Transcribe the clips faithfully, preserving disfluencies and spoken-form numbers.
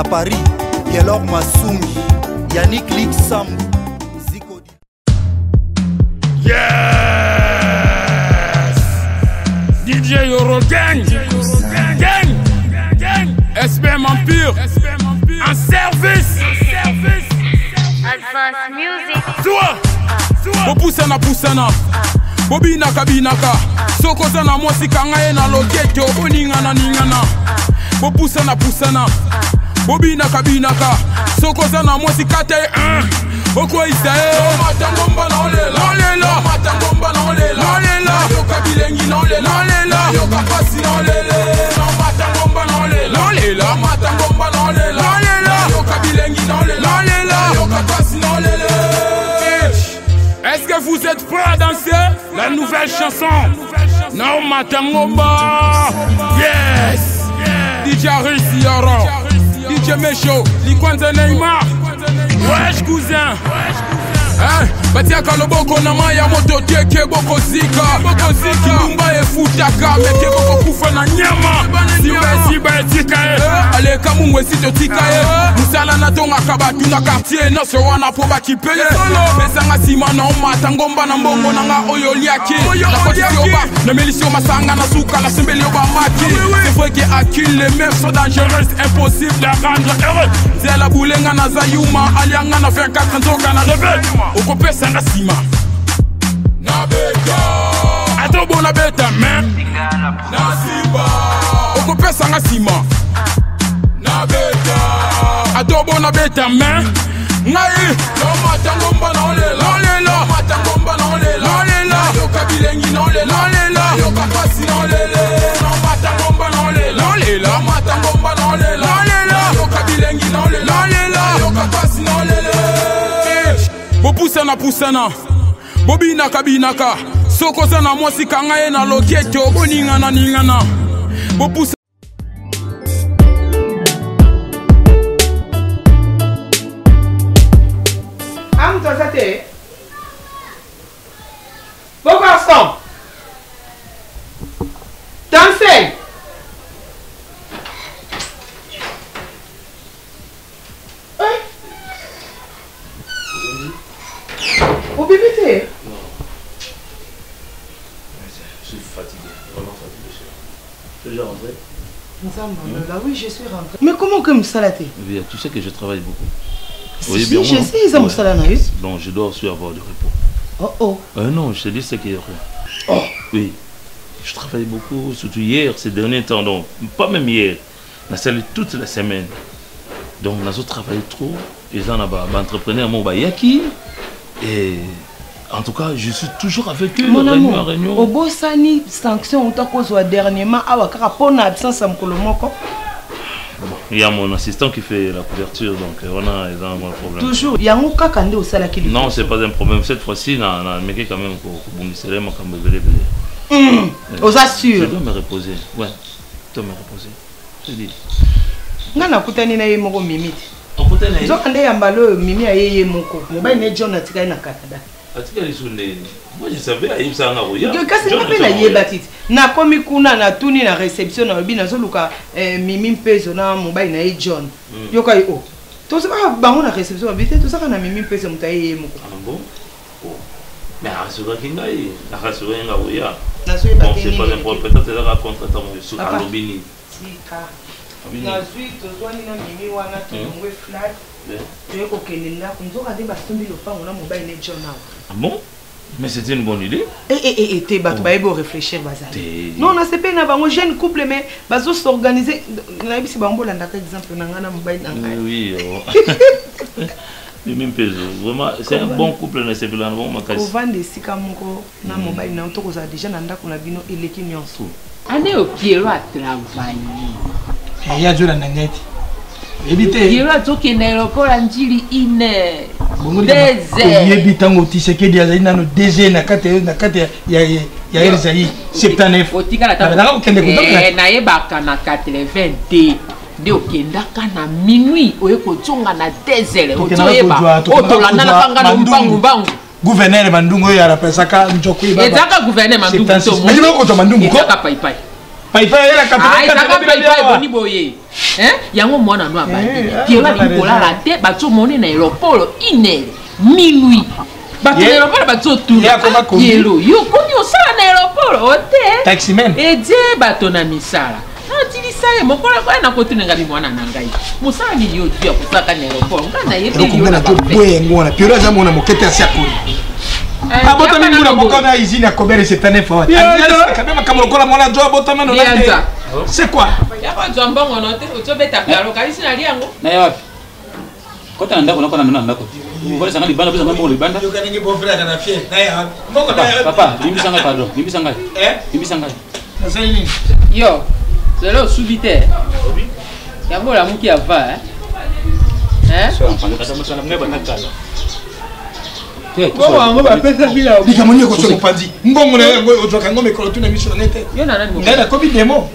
Paris, Yelor Masumi, Yannick Lik Sambu, Zico. Yes! D J Euro Gang! Gang! Gang! S B M Empire! En service! Advanced music. Soua! Bo poussana poussana! Bobinaka binaka! Soko sana mwasika ngaye na loketo boningana ningana! Bo poussana poussana! Bobinaka binaka! Soko sana mwasika te un! Oko isae! Matangomba na olela! Olela! Matangomba na olela! Olela! Yoka bilengi na olela! Olela! Yoka pasi na olela! Matangomba na olela! Olela! Matangomba na olela! Olela! Yoka bilengi na olela! Olela! Yoka pasi na olela! Est-ce que vous êtes prêts à danser la nouvelle chanson? Non, Matangomba! Yes! D J Aris Yoro! D J Mecho! Likwanza Neymar! Wesh cousin! Hein? Batia kaloboko na maya moto teke boko zika boko zika Lumba e futaka meke boko kufa na nyama Siba siba e tika e Ale kamungwe sito tika e Musala na tonga kabatu na quartier No se wana po baki peye Besanga sima na omata ngomba na mbongo na nga oyo liaki La koti yoba na melisio masanga na suka La sembele yoba maki C'est vrai que Akil les meufs sont dangereuses Impossible de rendre heureux C'est la boulenga na zayuma Alianga na vingt-quatre nzoka na rebelle Okope sanga sima na beta Adobo na beta men na simba Okope sanga sima na beta Adobo na beta men ngai no matangomba na olela olela matangomba na olela olela yoka bilengi na olela olela yoka pasi na olela no matangomba na olela olela matangomba na olela olela yoka bilengi na olela olela yoka pasi na olela Bo poussana poussana Bobinaka binaka Soko sana mwasika ngaye na loketo boningana ningana Bo poussana Am toi ça t'es Bon garçon Dansez Au bébé t'es Non. Je suis fatigué, vraiment fatigué. Tu es déjà rentré? Là oui, je suis rentré. Mais comment que Moussala t'es? Oui, tu sais que je travaille beaucoup. Oui, bien, je sais, ils ont Moussala na yus. Donc je dois aussi avoir du repos. Oh oh. Euh, non, je te dis ce qu'il y a. Oh. Oui. Je travaille beaucoup, surtout hier, ces derniers temps. Donc, pas même hier. On a salé toute la semaine. Donc, on a travaillé trop. Et là, on a entrepreneur mon Yaki. Et en tout cas, je suis toujours avec eux. Mon réunion amour, à réunion. au beau sani sanction on t'a causé dernièrement à Wakara pour une absence à Mkolomoko. Il y a mon assistant qui fait la couverture, donc on a un problème. Toujours, il y a un cas quand au sala qui. Non, c'est pas un problème. Cette fois-ci, on a un mec quand même pour bondir les mots comme belé belé. Aux assure. Je dois me reposer. Ouais, je dois me reposer. Je dis. Nana kutani na yemoko mimiti. Okutani. Zokande yambalo mimi ayeye moko. Mobile ne John atika na Canada. Atika lisune. Moi je savais aïe ça nga roya. Que kasi pas na yebatiti. Na komi kuna na tuni na réception na bina zoluka mimi mpezo na mobile na John. Yoka yo. To saka bango na réception bité to saka na mimi mpezo mutaye moko. Ah bon? Oh. Mais rasura kinga yi. Na rasura nga roya. Na so yeba c'est pas un problème. Peut-être c'est la contre-temps sur Alobini. Sika. Na suite to twani na mimi wana tongwe flat. Tu es kokende na kunzoka de basombi lopango na mobile ne John na. Ah bon? Mais c'était une bonne idée. Eh eh eh, t'es battu, bah il faut réfléchir, bazar. Non, on a pas na bango jeune couple mais bazo s'organiser. Na ibi si bango landa par exemple na ngana mobile na ngai. Oui. Même peso. Vraiment, c'est un bon couple na c'est là bon makasi. Ko vande sika moko na mobile na to ko za déjà na ndako na bino eleki nyonso. Ane o Piero a travailler. Eh ya jola na ngeti. Ebite. Piero a toke na lokola njili ine. Yebi tango Tshisekedi azali nano deux na kate na kate ya ya Elzaï soixante-neuf. Otika na na okende eh na yebaka na quatre-vingt-deux. De okendaka na minuit oyeko tsonga na désert otoyeba otolanda na kanga na mbangu mbangu. Gouverneur Mandungu ya rapesaka njoko ibaba. Ezaka gouverneur Mandungu to. Mais ko to Mandungu ko. Ezaka pai pai. Païfaï la Païfaï boni boye. Hein? Yango mwana no abandi. Piola ikola la te bato moni na aéroport une heure minuit. Bato na aéroport bato tout. Yelo yo komi osala na aéroport ote. Taximan. Et Dieu bato na misala. Tilisa mokola kwa na kotunenga bi mwana na ngai. Musala ni yo tu ya kusaka na aéroport. Ngana yepe yo na boye ngona. Piola za mona mokete ya siakoni. Abota mimi ngona mokona izini ya kobere cette année fois. Quand même kama lokola mwana jo abota mano na. C'est quoi? Ya kwa jombo ngono te otobeta kalo kalisi na liango. Na yapi? Kota na ndako nakona nona ndako. Ngole sanga libanda pesa mambo libanda. Yo kana ngi beau frère kana fie. Na ya. Mboko na papa, limbi sanga pardon. Limbi sanga. Eh? Limbi sanga. Na sasa nini? Yo. Zelo subite. Yango la muki ava eh. Eh? So mpanga kata msana mneba nakala. Bon, on va faire ça bila. Bika mwenye ko so pandi. Mbongo na yango ojoka ngome ko tuna mission nete. Yo na nani mo. Ngana ko bi demo.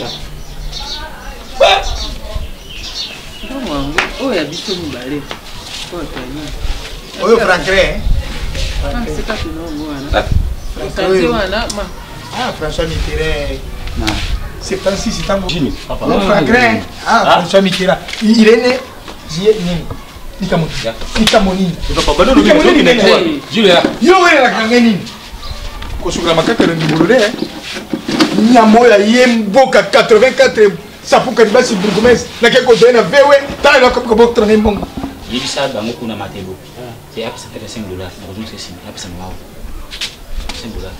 Oh ya biso mubale. Ko tani. Oyo Francré. Ah, c'est pas que non moi. François wana ma. Ah, François Mitterrand. Na. soixante-six c'est un Jimmy. Papa. Francré. Ah, François Mitterrand. Il est né J nini. Nikamoni. Nikamoni. Papa bano ngi ngi ngi. Julia. Yo wewe la kangeni. Ko sukula makata ndi bulule. Nyamo ya yemboka quatre-vingt-quatre sapuka basi burgomestre na keko zena vewe tala na ko ko trane mbongo. Yibisa bango kuna matelo. C'est à cinq dollars. Na kuzungu sisi. Hapa sana wao. cinq dollars.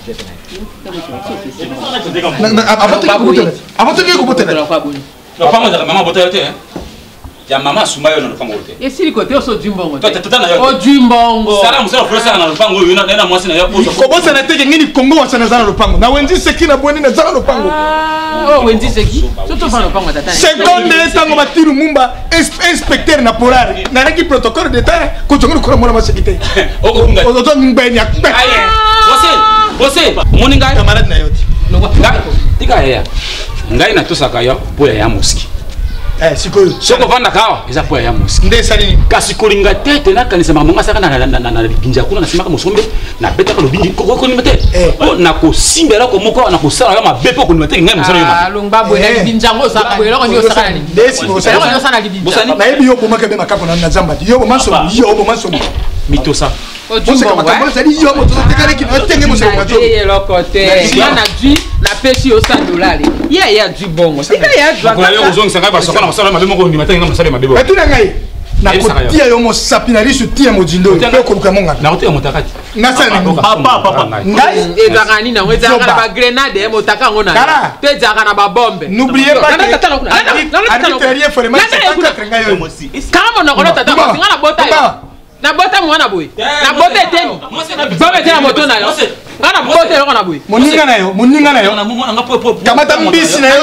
Avant de kubotela. Na pamo za mama botela te. Ya mama sumbayo na lupango wote. Esili kote oso jumbongo. Tota tota na yo. O jumbongo. Sala musala flosa na lupango yo na na mwasi na yo. Ko bosa na teke ngini Kongo wasana zana lupango. Na wenzi seki na bweni na zana lupango. Ah, oh wenzi seki. Soto fa lupango tata. Seconde tango matiru mumba inspecteur na polari. Na reki protocole d'état ko tongo ko mona masekite. Oko kunga. O to ngben ya. Aye. Bose, bose, moni ngai camarade na yoti. Ngai tika ya. Ngai na tosaka yo po ya moski. Eh, sikoyo. Soko vanda kawa, eza po ya moski. Nde sali kasi kolinga tete na kanisa mama saka na na na na binja kuna na simaka mosombe na beta ko lobingi ko ko ni mate. O na ko simbela ko moko na ko sala ma bepo ko ni mate ngai mosala yo ma. Ah, lungba bo na binja ngo saka bo loko nyo saka ni. Desi bo sala. Loko sana libinja. Bosani. Na yebi yo bo maka be makapo na nzamba. Yo bo maso, yo bo maso. Mitosa. O jumbo wa. Sali yo mo to tekale ki no tenge mo se mo jo. Eh lokote. Na dui na pesi o cent dollars. Ya ya du bongo. Sika ya du. Ko yo uzongi sanga ba sokona masala ma be moko ni mate ngai mosala ma bebo. Etu na ngai. Na kotia yo mo sapinali su tia mo jindo. Pe ko luka monga. Na ote motakati. Nasa ni papa papa. Ngai e zakani na ngwe zakana ba grenade mo taka ngona. Te zakana ba bombe. N'oubliez pas que arbitraire fortement cinquante-quatre ngai yo. Kama na kono tata ko ngana bota. Na bota mwana boy. Na bota eteni. Bombe tena moto na yo. Ngana bota yo na boy. Moninga na yo, moninga na yo. Kamata mbisi na yo.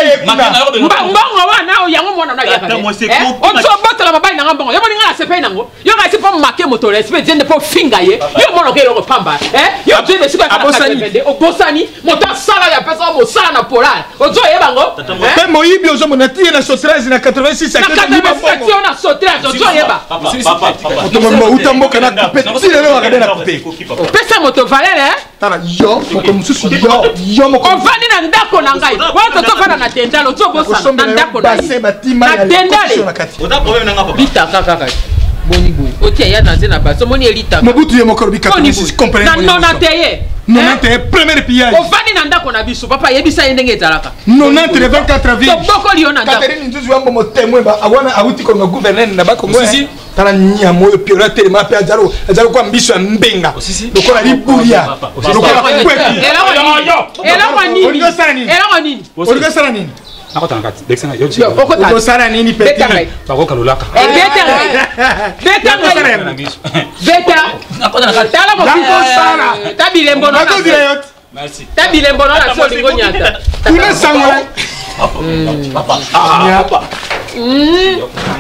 Mbongo wana o yango mwana na yakana. O to bota la mabai na ngambongo. Yo moninga na sepe nango. Yo ga sipo make moto respect jende po finga ye. Yo mono ke yo pamba. Eh? Yo jende sipo abosani. O bosani moto sala ya pesa mo sala na polar. O to ye bango. Pe moyibi ozo mona tie na sotrage na quatre-vingt-six na quatre-vingt-six na sotrage o to ye ba. Papa papa. Otomba utamboka na kupeti lelo wakadena kupe. Pesa moto valere eh? Tala yo moko mususu yo yo moko. Ovani na ndako na ngai. Wa to fana na tendalo to bosa na ndako na. Na tendale. Ota problème na ngapa. Bita kaka kaka. Boni boy. Otia ya na zena ba. So moni elita. Mobutu ye moko bi quatre-vingt-six comprendre. Na non na teye. Non te premier pillage. Ovani na ndako na biso papa yebisa ndenge ezalaka. quatre-vingt-dix de vingt-quatre villes. To boko liona ndako. Catherine Nzuzu wambo mo témoin ba awana awuti ko ngo gouverneur na ba ko ngo. Sisi. Tala nya moyo piola telema pe ajaro ajaro kwa mbiso ya mbenga. Lokola libulia. Lokola kwepi. Ela wani. Ela wani. Oligo sala nini? Ela wani. Oligo sala nini? Nakota nakati. Dexana yo. Oligo sala nini peti? Bako kalulaka. Eh beta. Beta sala. Beta. Nakota nakati. Tala mo. Sala. Tabilembo na. Merci. Tabilembo na so lingo nyata. Kuna sangwa. Papa. Papa. Mm.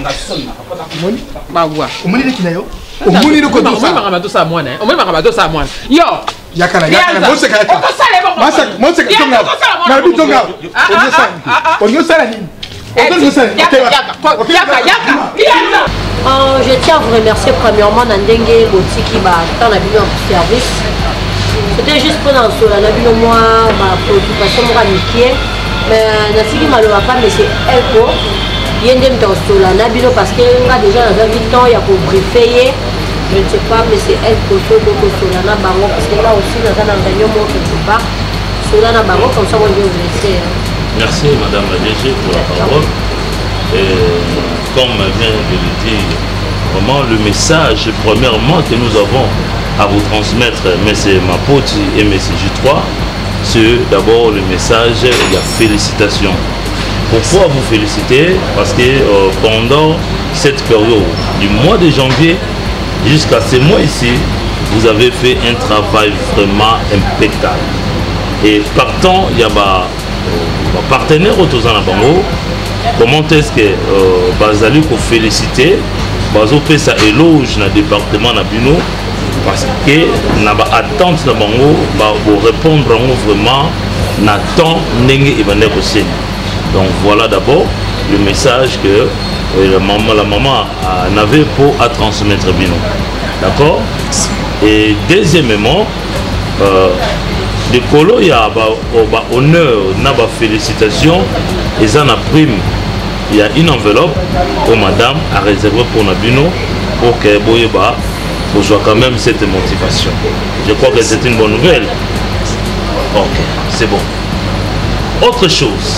Magwa. Omuni kina yo. Omuni ko to sa. Omuni maka sa mwana. Omuni maka to sa mwana. Yo. Yakana yakana mose kaya. Masa mose tonga. Na bi tonga. Onyo sa. Onyo sa nini? Onyo sa. Yaka yaka yaka. Euh, je tiens à vous remercier premièrement Nandenge Botiki ba tant la bio en service. C'était juste pour dans cela la bio moi ma préoccupation moi niquer. mais nasiki malobaka mais c'est elko ye nde mtosola na bino parce que nga déjà naza vi temps ya kobriefe ye je ne sais pas mais c'est elko sodo kosola na bango parce que là aussi naza na réunion moko quelque part sola na bango comme ça moi je vais vous laisser. Merci Madame la D G pour la parole. Et comme vient de le dire, vraiment le message premièrement que nous avons à vous transmettre, M. Mapoti et M. J trois, c'est d'abord le message de la félicitation. Pourquoi vous féliciter? Parce que euh, pendant cette période du mois de janvier jusqu'à ce mois ici, vous avez fait un travail vraiment impeccable. Et partant, il y a des partenaires autour de la Bango. Comment est-ce que Bazali pour féliciter Bazo fait sa éloge dans le département Nabino parce que n'a pas attente na bango pour répondre vraiment na temps n'engue Evander aussi. Donc voilà d'abord le message que la maman la maman n'avait pour à transmettre Bino. D'accord? Et deuxièmement euh, de colo il y a bah, honneur n'a pas félicitation et ça n'a prime. Il y a une enveloppe que madame a réservée pour Nabino pour que Boyeba reçoive quand même cette motivation. Je crois que c'est une bonne nouvelle. Ok, c'est bon. Autre chose,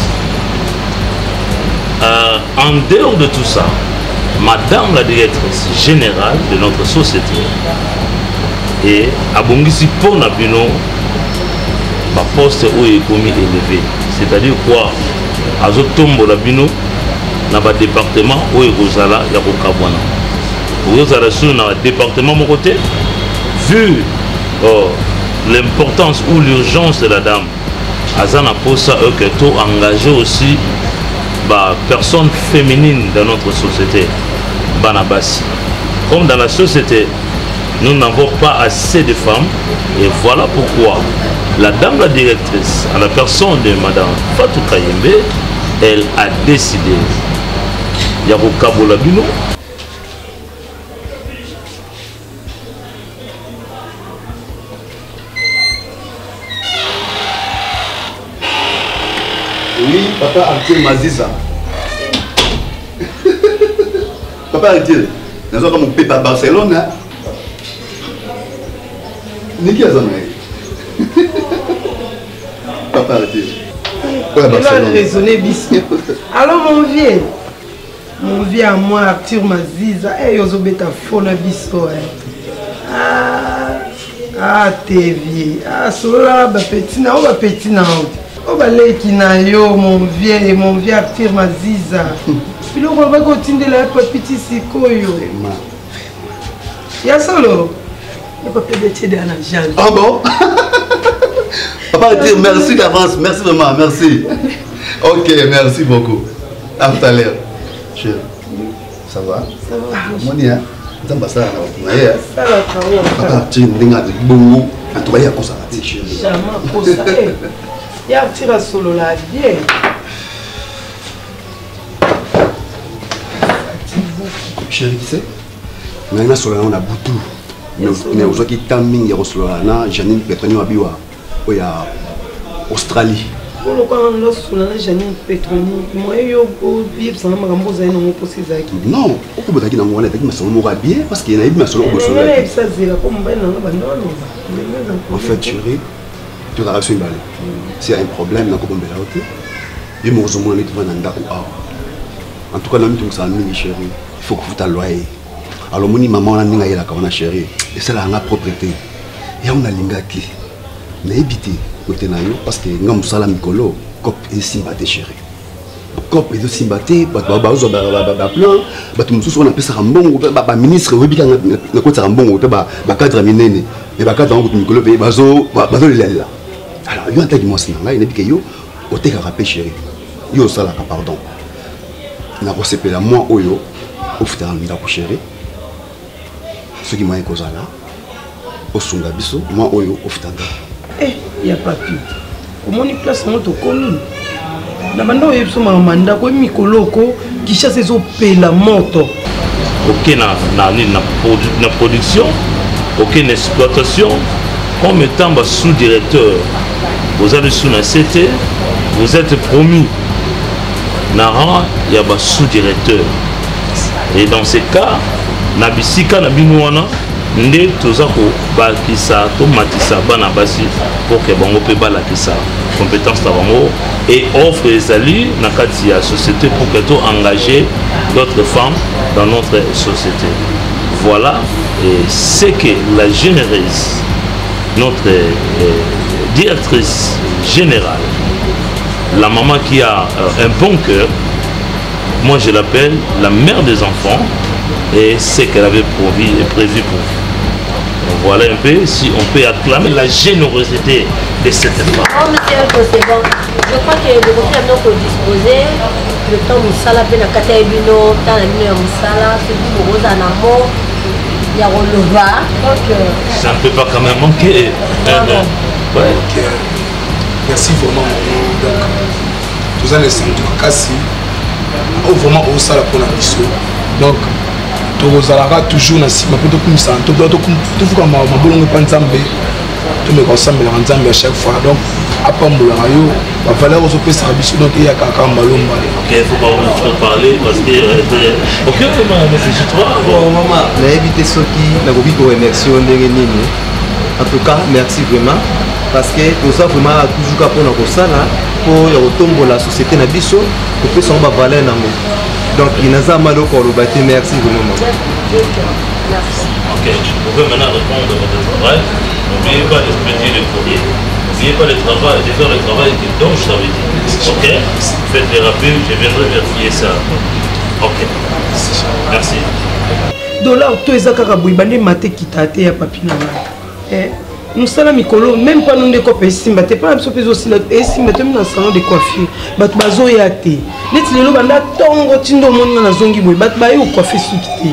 euh, en dehors de tout ça, madame la directrice générale de notre société et à Bongisi pour Nabino, ma poste où est commis élevé. C'est-à-dire quoi? À Zotombo Nabino, dans le département où il y a Kabwana. Vous avez sur le département mon côté, vu oh, l'importance ou l'urgence de la dame, Azana Posa Eketo engagé aussi bah, personnes féminines dans notre société, Banabasi. Comme dans la société, nous n'avons pas assez de femmes, et voilà pourquoi la dame la directrice, à la personne de Madame Fatou Kayembe, elle a décidé. Yako Kabola Bino. Oui, papa Arthur Maziza. Papa Arthur, nous avons mon papa à Barcelone. Niki Azamaï. Papa Arthur. Il a raisonné bis. Alors mon vieux. Mon vieux à moi, Arthur Maziza, et yozo beta fona biso. Ah, ah, t'es vieux. Ah, cela, ba petit na, ba petit na. Oh, ba leki na yo, mon vieux, mon vieux Arthur Maziza. Puis là, on va continuer la petit sikoyo. Ya solo. Il peut pas être de la jambe. Ah bon? Papa Arthur, merci d'avance, merci vraiment, merci. Ok, merci beaucoup. À tout à l'heure. Chérie, ça va? Ça va. Moi, je suis ça. Ça va, papa, tu es un bon. En tout cas, il y a un peu ça. Jamais pour ça. Il y a un petit solo là, bien. Chérie, tu sais, on a un solo là, on a beaucoup. Mais aujourd'hui, il y a un solo là, Janine Petronio Abiwa, il y a Australie. Janine Petroni, moi je suis non, on peut dire bien parce qu'il y a une solo. En fait, chérie, tu as reçu une balle. S'il y a un problème, il y a en tout cas, chérie, il faut que vous t'alloyez. Alors, mon maman a chérie, et c'est la propriété. Il y a une ligne qui est évité. Parce que nous sommes à Mikolo, cop et simbaté chéri. Cop et simbaté, bah bah bah bah plan, bah tout le monde on appelle ça un bon, bah ministre oui bien na côté un bon, bah bah cadre minene, mais bah cadre en Mikolo pays bazo, bah bazo les là. Alors yo entend moi c'est là, il dit que yo au te rapé chéri. Yo ça là pardon. Na ko sepela moi oyo, au futur nda ko chéri. Ce qui m'a causé là, au sunga biso, moi oyo au futur. Eh, il n'y a pas plus. Comment on place notre commune? Na bando yebso mamanda ko mikoloko qui chasse les opéla moto. Aucune na na production, aucune exploitation. Comme étant sous-directeur, vous allez sous la C T, vous êtes promu. Nara, il y a un sous-directeur. Et dans ces cas, Nabisika Nabinouana, Nde Tozako Bakisa, Tomatisa, Banabasi, pour que Bango Peba Lakisa, compétence Tabango, et offre les alliés, Nakati à société pour que tu engager d'autres femmes dans notre société. Voilà, et c'est que la généreuse, notre euh, directrice générale, la maman qui a euh, un bon cœur, moi je l'appelle la mère des enfants, et c'est qu'elle avait prévu, prévu pour vous. Voilà un peu si on peut acclamer la générosité de cette femme. Oh, monsieur, c'est bon. Je crois que le côté à nous disposer, le temps où ça la peine à Katabino, tant la mine à Moussala, c'est du rose en amour, il y a Rolova. Donc, ça ne peut pas quand même manquer. Ah, bon. Ouais. Donc, euh, merci vraiment. Donc, tous les centres Kassi, vraiment au sala pour la mission. Donc, tous les toujours na sima pour tout ça. Tout tout tout tout comme ma bolongue panzambe, tout me ressemble à Nzambe à chaque fois. Donc, à part mon rayo, la valeur aux opés services donc il y a kaka malomba. Ok, il faut pas trop parler parce que ok, mais c'est toi. Bon maman, na éviter ceux qui na gobi ko remercier ndenge nini. En tout cas, merci vraiment parce que tout ça vraiment toujours ka pona ko sala pour ya otombo la société na biso ko pesa ba valeur nango. Donc il n'a pas mal au corps, merci vraiment. Merci. Ok, vous pouvez maintenant répondre à votre travail. N'oubliez pas d'expédier le courrier. N'oubliez pas le travail, de faire le travail dont je t'avais dit. Ok, faites les rappels, je viendrai vérifier ça. Ok, merci. Dollar, tout est à Karabouy, bandé maté qui t'a été à Papina. Nous sommes mikolo, même pas nous de copains, simba, t'es pas un peu aussi là, et simba, t'es dans le salon de coiffure, bat bazo et athée. Net le lo banda tongo tindo monde na zongi boy, bat bayo coiffé soukité.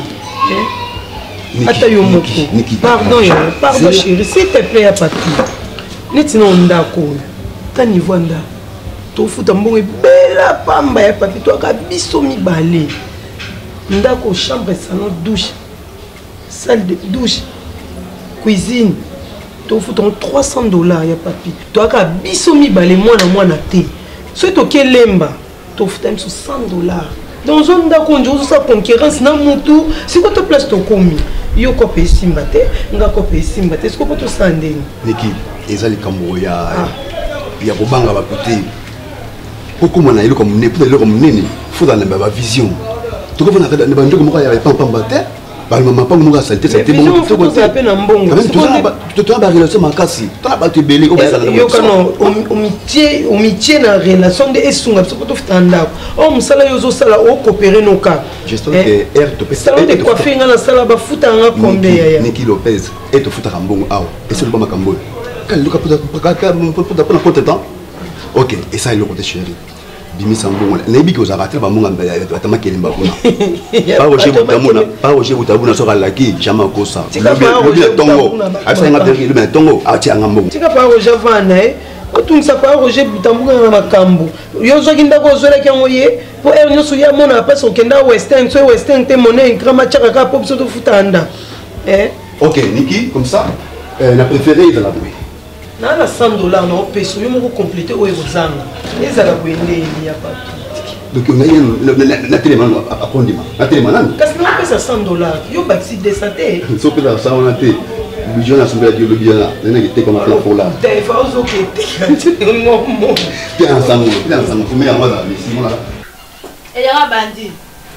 Ata yo moko. Pardon, pardon chérie, s'il te plaît à papi. Net non ndako. Ta niveau nda. To futa mbongo bela pamba ya papi to ka biso mi balé. Ndako chambre salon douche. Salle de douche. Cuisine. Tu as trois cents dollars, il y a papi. Tu as biso mi balé moi na moi na té. Si tu as lemba, tu as cent dollars. Dans un da konjo sa concurrence na mutu, si tu place ton commis, yo ko pe simbate, nga ko pe simbate, est-ce que tu sandeng? Niki, ezali kambo ya ya kobanga ba côté. Koko mona ile comme ne peut le comme nini, faut dans la vision. Tu ko na ba ndoko moko ya pa pa mbate. Bah maman pas nous saleté c'était bon tout côté à peine en bon tu tu tu as relation makasi tu as battu belé au bazar yo kana o mitié o mitié na relation de esunga so to fitanda o musala yo zo sala o coopérer no ka gestion que R to pesa salon de coiffure na sala ba futa nga combien ya Niki Lopez et to futa kambongo aw et c'est le bon makambo quand le capota pour pour pour temps OK et ça il le côté chéri Bimi Sambon, Nabi qui vous a raté, Bamon, Batama Kelimba. Pas Roger Boutamona, pas Roger Boutamona sera laki, jamais au ça. Le tongo, à faire un apéri, le tongo, à Tiangambo. Tu n'as pas Roger Vanae, quand on ne sait pas Roger Boutamona dans ma cambo. Yozo Ginda Gozola qui a envoyé, pour elle, nous souillons mon appel sur Kenda Western, soit Western, t'es monnaie, grand match à la pop sur le foutanda. Ok, Niki, comme ça, elle a préféré de la bruit. Na cent dollars na peso yo moko compléter o ezanga ezala kwende ya pa donc on a une la télé maintenant à prendre la télé maintenant parce que na pesa cent dollars yo baxi de santé so que ça on a été le bien à soulever le bien là on a été comme plan pour là t'es fa ozo que t'es mo mo t'es ensemble t'es ensemble faut mettre moi là mais sinon là elle ira bandit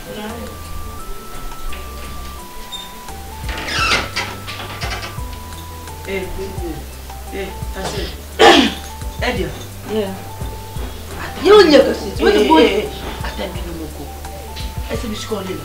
eh Eh, assez. Eh bien. Yeah. Yo, il y a que c'est. Tu vois le boy. Attends, mais le moko. Est-ce que tu connais là?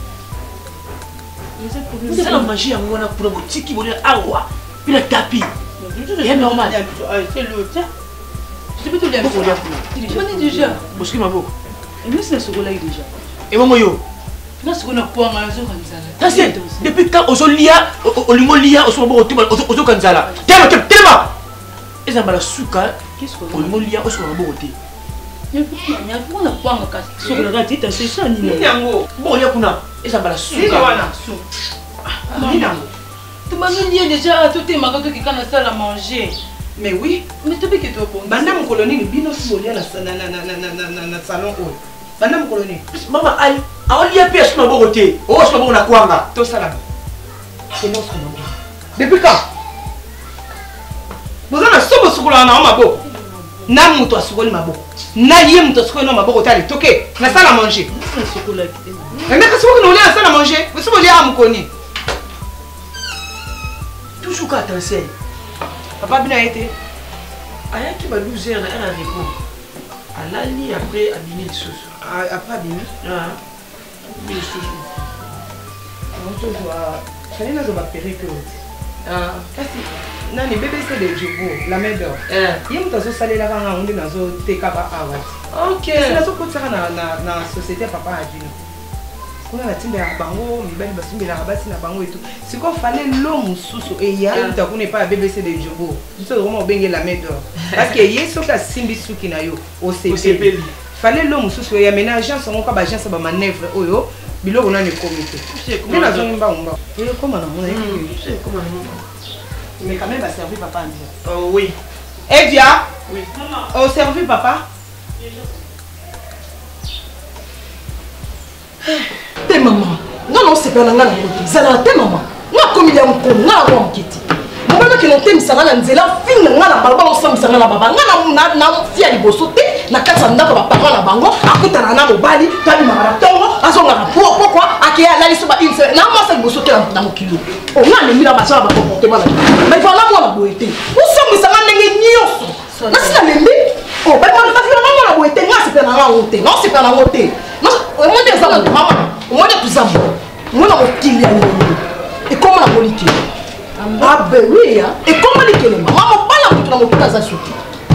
C'est la magie à moi pour le petit qui voulait avoir. Puis le tapis. C'est normal. C'est l'autre. Je peux te le dire. Tu connais déjà. Parce que ma beau. Et nous, c'est ce qu'on a eu déjà. Et maman yo. Là, ce qu'on a pour un réseau comme ça. Ça c'est. Depuis quand on lia, on lui lia, on se voit au Timo, au Timo Kanzala. Tellement, tellement. Et ça m'a la souka. Qu'est-ce qu'on a? On lui lia, on se voit au côté. Il y a pour la poire en casse. Sur le gâteau, c'est ça, ni Niango. Bon, il y a kuna. Et ça m'a la souka. Tu m'as dit déjà, tout est marqué qui quand on a à manger. Mais oui, mais tu peux que tu réponds. Madame Colonie, bino sibolia na na na na na na na salon haut. Madame Colonie. Maman, aïe, on y a pièce sur ma beauté. Oh, je m'en a quoi là? Tout ça là. C'est notre nom. Depuis quand? Vous avez un sobo sur la na mabo. Na muto asukoli mabo. Na yé muto asukoli na mabo kotali. Toké, na salle à manger. Mais mais qu'est-ce que vous voulez à salle à manger? Vous voulez à Mukoni? Toujours qu'à t'enseigner. Papa bien été. Aya qui va douze heures, elle a répondu. Elle a lu après abîmer les choses. Après abîmer? Ah. Abîmer les choses. On se voit. Fallait nous avoir repéré que. Ah. Kasi. Nani bébé c'est de Djibo, la main d'or. Eh. Yé mutazo salé là quand on est dans zo tekaba awat. Ok. C'est la zo côté na na na société papa adino. On a la timbe à bango, mi belle basimbe la rabasi na bango et tout. C'est qu'on fallait l'homme sous et y a on n'est pas à B B C de Djibo. Nous sommes vraiment bengue la main d'or. Parce que yé so ka simbi suki na yo au C P. Fallait l'homme sous et aménage agence on ka agence ba manœuvre oyo bilo on a le comité. Mais la zone mba mba. Et comment on a c'est comment mais quand même va servir papa en bien. Oh oui. Eh bien. Oui. Maman. Au servi papa. T'es maman. Non non c'est pas la ngana côté. Zala t'es maman. Moi comme il y a un con, ngana wa mkiti. Mon bébé qui l'entend misanga na nzela fin ngana balba on sam misanga na baba. Ngana na na fia liboso te na kasa ndako ba parents na bango akutana na mobali tabi maratongo azonga na pourquoi akia la liso ba une na moi c'est liboso te na mokilo. On a les mira ba ça ba comportement là. Mais voilà moi la boité. Où sont misanga ndenge nyoso. Na sina lembi. Oh ba moi ba fia na la boité nga c'est pas na honte. Non c'est pas na honte. Non au moins des hommes maman. Au moins des hommes. Moi na mokili ya nini. Et comment la politique? Ah ben oui hein. Et comment les kelema? Maman pas la mutu na mokuta za suki.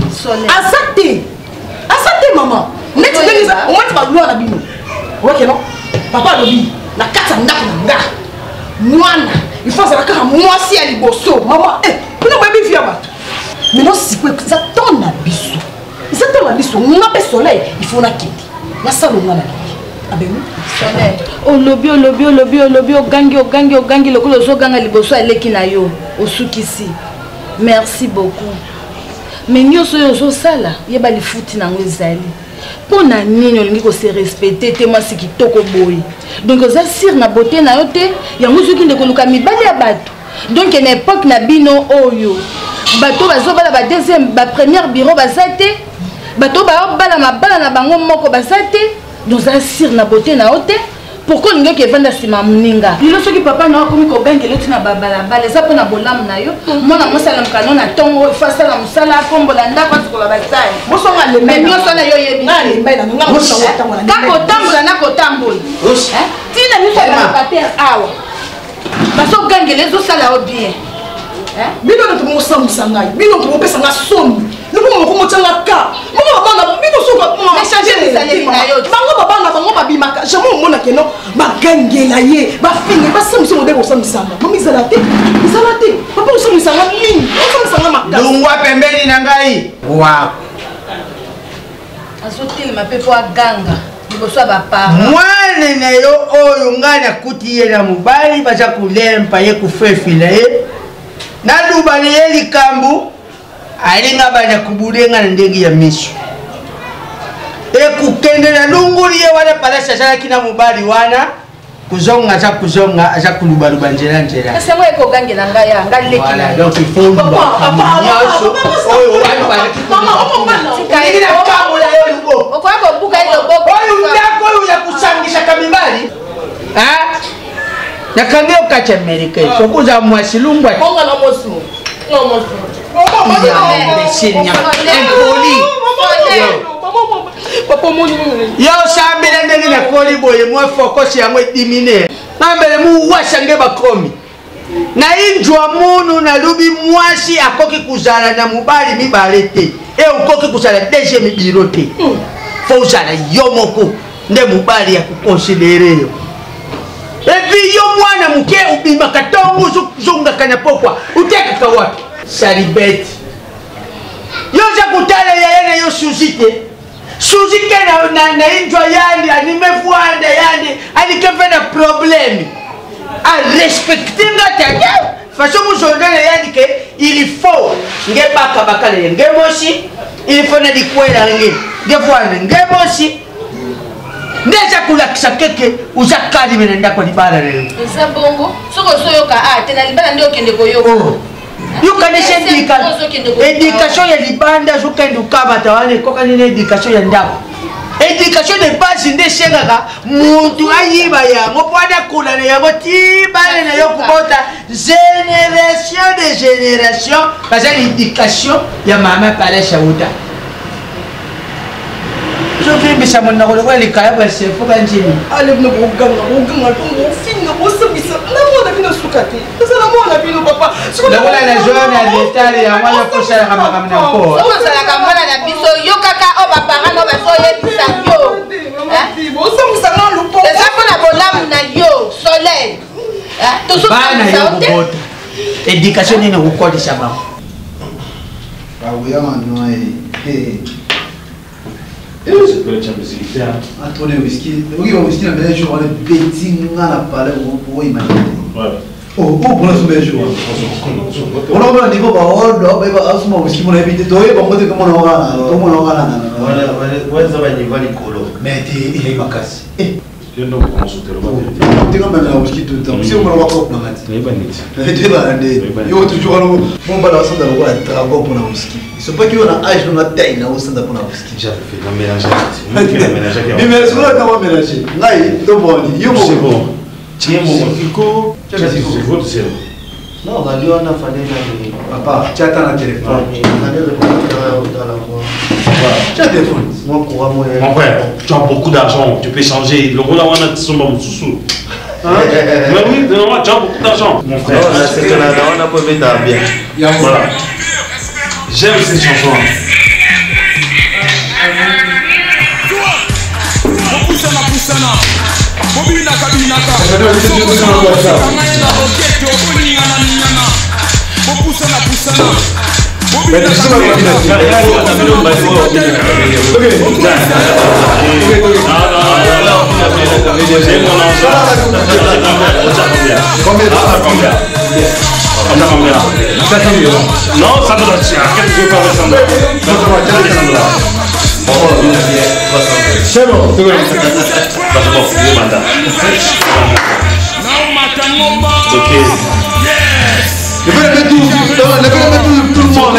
Azate. Azate maman. Neti ngeza au moins tu vas gloire na bino. OK non? Papa lobi na kata ndako na nga. Mwana, il faut ça ka moi si ali bosso. Maman eh, bino ba bi fia bato. Mais non si quoi ça ton na biso. Ça ton na biso, on a pas soleil, il faut na kiti. Na salonga na. Ah ben oui. Soleil. O lobi o lobi o lobi o lobi o gangi o gangi o gangi lokolo zo ganga liboso eleki na yo. Osukisi. Merci beaucoup. Mais nyoso yo zo sala, yeba li futi na ngezali. Pona nini olingi ko se respecter te moi si kitoko boy. Donc oza sir na beauté na yo te, ya muzuki ndeko luka mibali ya bato. Donc en époque na bino oyo. Bato bazo bala ba deuxième ba première bureau bazate. Bato ba bala mabala na bango moko bazate. Donc oza sir na beauté na yo te. Pourquoi nous qui vendre sima muninga? Lilo soki papa na komi ko gangi loti na babala bala za pona bolam na yo. Mona mosala mkano na tongo fasa la musala kombo la ndako ko la basai. Mosonga le mais nyoso na yo yebi. Na le mbela nga mosonga tambola. Kako tambola na ko tambola. Hein? Tina ni fa ba papier awa. Baso gangi lezo sala o bien. Hein? Bino na tumo samsa ngai. Bino tumo pesa nga somi. Nuko mo ko motanga ka. Mo baba na bino soka mo. Mais changer les salles na yo. Bango baba na bango babimaka. Jamais mona keno ba gangela ye. Ba fingi ba samsa mo de ko samsa. Mami zalate. Zalate. Papa samsa nga nini? Samsa nga makasi. Lungwa pembeni na ngai. Wa. Azotel ma pepo aganga. Liboso ba para. Mwana na yo oyo ngana kuti ye na mobali baza kulempa ye kufefila ye. Na duba ni ye likambu. Alinga bana kubulenga na ndenge ya miso. Ekukende na lunguli ye wale pala sasa kina mubali wana kuzonga za kuzonga aza kulubaluba njera njera. Sasa mwe ko gangi na ngaya ngali leki na. Donc il faut papa nyaso oyo wale pala mama mama ngira kabula yo lugo. Okwako buka ile boko. Oyo ndako oyo ya kusangisha kamibali. Ah? Nakambia ukache Amerika. Sokuza mwasilungwa. Konga na mosu. No mosu. Yo sambira ndenge na koli boye mwa focus ya mwe dimine. Nambele mu washange bakomi. Na injwa munu na lubi mwasi akoki kuzala na mubali mibalete. E ukoki kuzala deje mibirote. Fo uzala yomoko nde mubali ya kukonsidere yo. Evi yo mwana muke ubima katongo zunga kanapokwa. Uteka kawapi? Salibeti. Yoza kutale ya yene yo suzite. Suzite na na na injwa yandi animefuanda yandi anikefena problemi. A respecter ngata. Façon muzondele yandi ke il faut nge baka bakale nge moshi il faut na dikwela nge nge fwana nge moshi ndeja kulakisha keke uja kali mena ndako libala lelo esa bongo soko soyoka ah tena libala ndio kende koyoka yukanisha éducation ya libanda zokende ukabata wane koka nini éducation ya ndako éducation de base nde shengaka muntu ayiba yango po adakulana yango tibale na yo kubota génération de génération baza l'éducation ya mama pala shauta zovimbisa mona kolokola likaya basefo kanjini ale bino boganga boganga tofinga bosambisa namona bino suka te eza namona bino papa nakola na zone ya detale ya mwana kosalaka makambo na mpo osalaka mwana na biso yo kaka o baparent no bazoyebisa yo bosambisanga lupo eza mpona bolamu na yo soleil bana yo kobota éducation nini kokolisa bango awuyamanoe Attendez, whisky. Oui, whisky, la meilleure journée, betting, on a parlé, on imaginer. Oh, pour la semaine jour. On a un niveau, on a un whisky, on a évité de voir comment on aura. Comment on aura. Voilà, voilà, ça va niveau l'écolo. Mais il est ma casse. Je ne peux pas consulter le matin. Tu vas même la whisky tout le temps. Si on va voir comment on a dit. Tu vas aller. Tu vas aller. Il y a toujours un bon balance dans le roi, tu vas voir pour la whisky. Il ne faut pas qu'il y ait un âge dans la taille, là, au sein de la whisky. J'avais fait un mélange. Mais mais est-ce qu'on a comment mélanger? Là, il est bon. C'est bon. Tiens, mon Kiko. C'est votre cerveau. Non, radio, on a fallu. Papa, tu attends la téléphone. Tu as téléphone. Mon frère, tu as beaucoup d'argent. Tu peux changer. Le rôle, on a son bon sous-sous. Mais oui, tu as beaucoup d'argent. Mon frère, c'est que là, on a pas mis bien. Voilà. J'aime cette chanson. Non, ça me doit tirer. Qu'est-ce que je peux faire ça? C'est bon, c'est bon. Ok. Le fait de tout, le fait de tout le monde.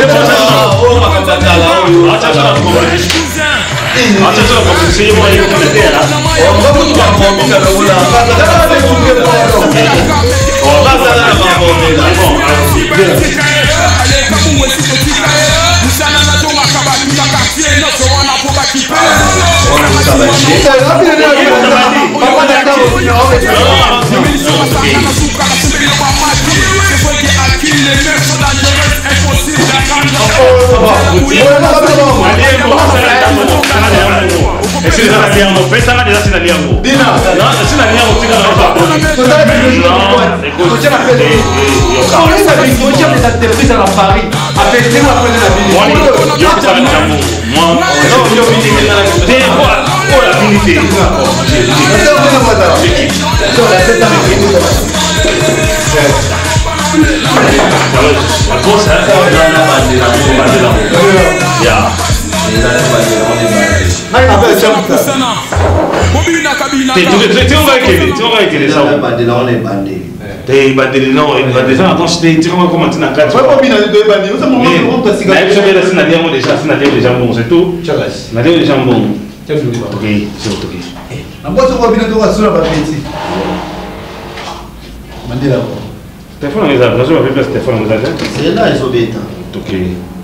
Stéphane, on les a, bien sûr, on va faire Stéphane, on les a. C'est là, ils sont bêtes. Ok.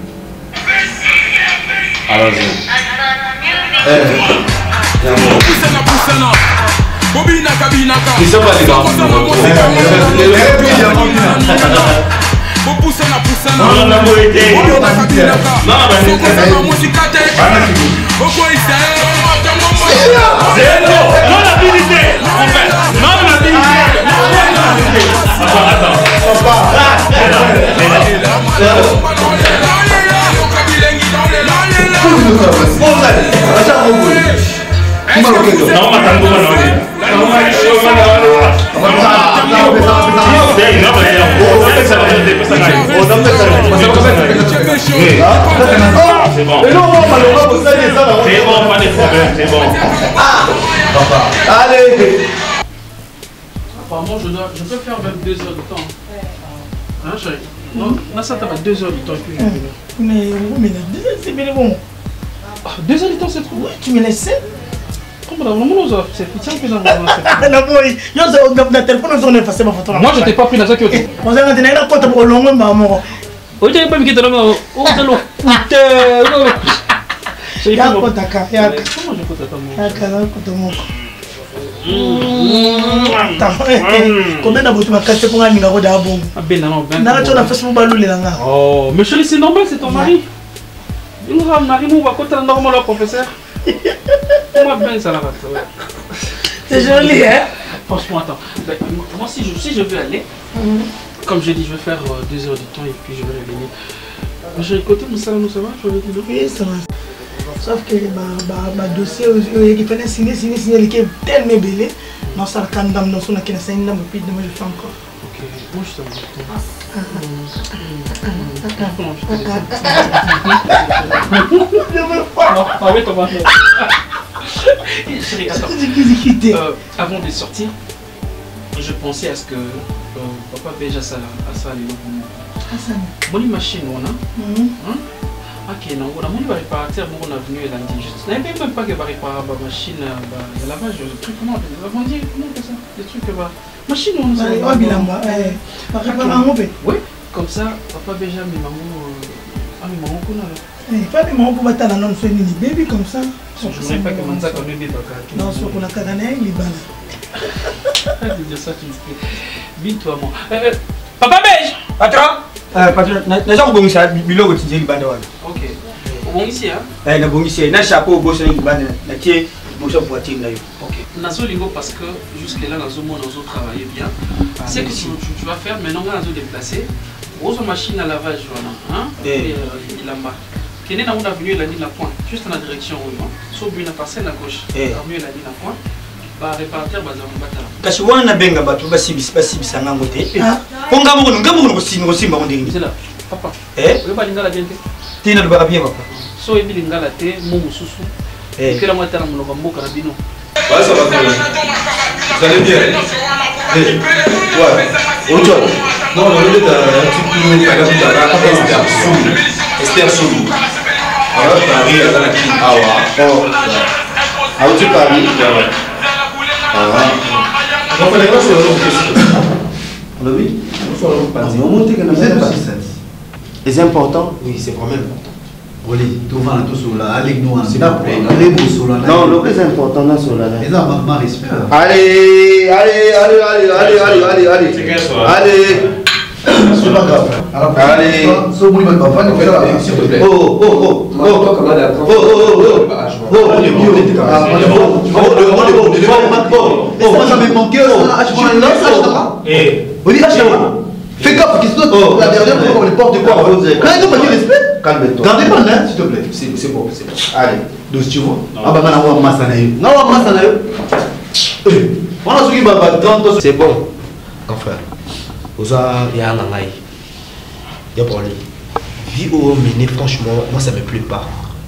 Allons-y. Ils sont pas les gars. On a beau aider. Non, non, l'habilité. Non, l'habilité. Attends, attends. C'est bon. C'est bon, pas de problème, c'est bon. Allez. Apparemment, je, dois, je peux faire même deux heures de temps. Hein, chérie? Non, là, ça va deux heures de temps. Mais, mais c'est bien bon. Deux heures de temps, c'est trop. Oui, tu me laisses. Comment on a fait? C'est que j'en ai moi, je t'ai pas pris dans ça qui est. On s'est rendu là pour te prendre long, maman. Oh, tu n'as pas mis que tu as mis. Oh, tu as l'eau. Il y a un peu de cas. Il y a un peu de oh, mais chérie, c'est normal, c'est ton mari. Il nous a marié, nous, on va côté normal, le professeur. C'est joli, hein? Franchement, attends. Moi, si je, si je veux aller, mm-hmm. comme je dis, je vais faire euh, deux heures de temps et puis je vais revenir. J'ai écouté, mais ça, nous, ça va? Je vais dire. Oui, ça va. Sauf que le dossier, il fallait signer, signer, signer, il est tellement belé. Non, ça, quand on a signé, on a signé, on a puis demain, je fais encore. Ok, moi, je t'aime. Ah oui, comment faire? Chérie, attends. Euh, avant de sortir, je pensais à ce que euh, papa paye à ça, à ça, les gens. Mon machine, on a. Ok, non, on a mon réparateur, on a venu et lundi. Je ne savais même pas que va réparer ma machine, le lavage, le truc, comment on dit, comment on fait ça? Les trucs, machine, on a. Oui, comme ça, papa Béja, mes mamans, ah, mes mamans, qu'on a. Pas mes mamans pour battre la non, c'est une bébé comme ça. Je ne sais pas comment ça, comme bébé, non, c'est pour la carane, il est balade. Tu dis ça, tu me fais. Vite, toi, moi. Papa Béja! Patron! Patron, je suis bon ici, bilo que tu dis bande wala. OK. Bon ici hein? Eh na bon ici, na chapeau boss na bande, na tie bosso voiture na yo. OK. Nazo lingo parce que jusque là nazo mo nazo travailler bien. C'est que tu, tu, tu vas faire maintenant nazo déplacer. Aux machines à lavage voilà, hein? Et il en bas. Kene na mona venu la ligne la point, juste dans la direction où non. Sauf une parcelle à gauche. Parmi la ligne la point. Ba répartir baza mbata. Kasi wana benga batu basibisi basibisa ngango te. Ponga mo ngamo ko sino ko simba ndingi. C'est là. Papa. Eh? We ba lingala bien te. Tina do ba bien papa. So ebi lingala te mo mususu. Eh. Kila mwata na mnoga mboka na bino. Ouais, ça va bien. Vous allez bien? Eh. Ouais. Autre chose. Non, on est dans un petit peu par exemple dans Esther Soul. Esther Soul. Ah ouais, Paris à la clinique. Ah ouais. Oh. Ah où tu Paris? Ouais. Donc, les gens sont là. Et c'est important? Oui, c'est vraiment important. Non, le plus important, c'est là. Allez, allez, allez, allez, allez, allez, allez, allez. Allez. C'est pas grave. Allez. S'il te plaît. Oh, oh, oh, oh, oh, oh, oh, oh, fais gaffe, qu'est-ce que la dernière fois on les porte de quoi? Quand ils ont pas dit respect, calme-toi. Gardez pas là, s'il te plaît. C'est bon, c'est bon. Allez, douze, tu vois. Ah bah maintenant on va masser. Non, on va masser. On a souki baba trente. C'est bon. Enfin, Oza ya nangai. Ya problème. Vie au mené franchement, moi ça me plaît pas.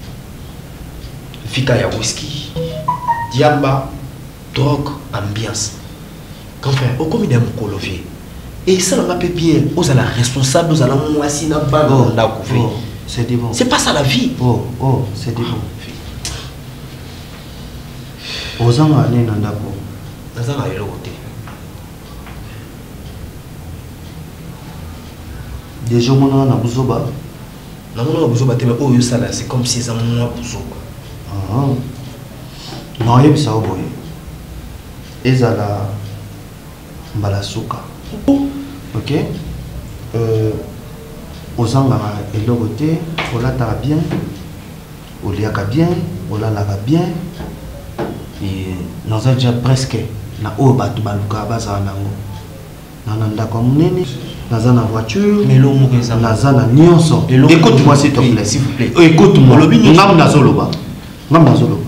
Fika ya whisky. Diamba, drogue, ambiance. Enfin, au comme il est mon colovier. Et ça ne m'a pas bien. Vous êtes responsable, vous allez moi si n'a pas c'est des bons. C'est pas ça la vie. Oh, oh, c'est des bons. Aux gens à aller dans d'abord. Dans un aéro côté. Des gens mon on a besoin bas. Non non on a besoin bas mais oh ça là c'est comme si ça moi besoin. Ah. Non il y a ça au boy. Et ça là Balasuka. Ok. Euh, aux angara et le côté, on l'a bien, on l'a bien, on l'a bien. Et nous avons déjà presque na o batu baluka baza nango. Na nanda comme nene, naza na voiture, mais l'homme est naza na nyonso. Écoute-moi s'il te plaît, s'il vous plaît. Écoute-moi. Ngam na zoloba. Ngam na zoloba.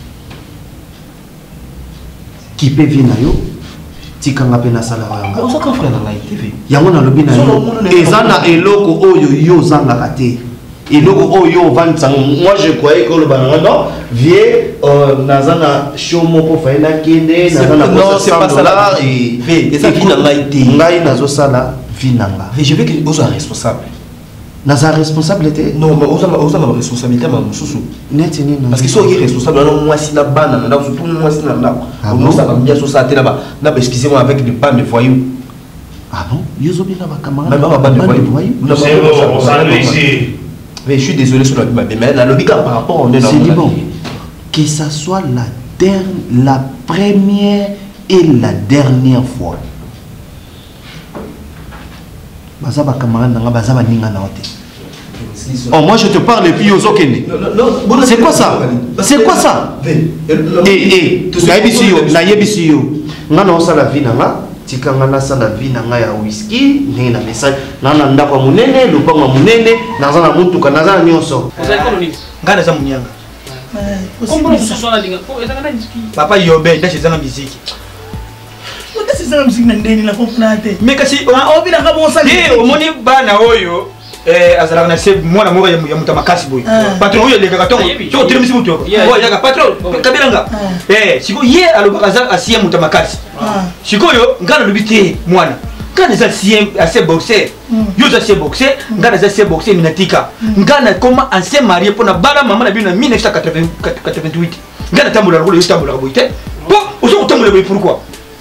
Qui peut venir na yo? Tikanga pena sala wanga. Oza ka frère na T V. Yango na lobi na yo. Ezana eloko oyo yo zanga kate. Et donc, oh yo, vingt ans. Moi, je croyais que le banana, vieux, Nazana, Shomoko, Faina Kende, Nazana, non, c'est pas ça. Et et ça, Vinanga été. Ngai, Nazo Sala, Vinanga. Mais je veux que vous soyez responsable. Naza responsabilité? Non, mais vous avez une responsabilité, mais vous parce que si vous êtes responsable, moi, si la banane, surtout moi, si la banane, nous, ça va bien sur ça, excusez-moi, avec des bandes de voyous. Ah bon? Yozobi n'a pas camarade. Même pas de voyous. C'est bon, on s'en ici. Mais je suis désolé sur la Bible, mais la logique par rapport au c'est dit bon. Que ça soit la, dernière, la première et la dernière fois. Bazaba camarade n'a bazaba ninga na hote. Oh, moi je te parle et puis Yozo Kende. C'est quoi ça? C'est quoi ça? Eh, eh, nayebi yo, nayebi yo. Nga na osala vie nanga. Tikanga na sala vie nanga ya whisky, ndenge na message. Nana ndako munene, lupango munene, naza na mutuka, naza na nyonso. Ozali ko nini? Nga naza munyanga. Comment ça soit la ligne? Ezanga na disiki. Papa Yobe, ndache zanga muziki. Ndase zanga muziki na ndeni la comprendre te. Mais kasi on obi na ka bon sali. Eh, omoni bana oyo. Eh, azala na se mwana moko ya muta makasi boy. Patron oyo leka katongo. Cho tele misi mutu. Oh, yaka patron, kabelanga. Eh, siko ye alobaka za asiye muta makasi. Siko yo ngana lobite mwana. Ngana za siye assez boxer. Yo za siye boxer, ngana za siye boxer minatika. Ngana koma ancien marié pour na bala maman na bino mille neuf cent quatre-vingt-huit. Ngana tambola ko yo tambola boy te. Po, ozo tambola boy pourquoi?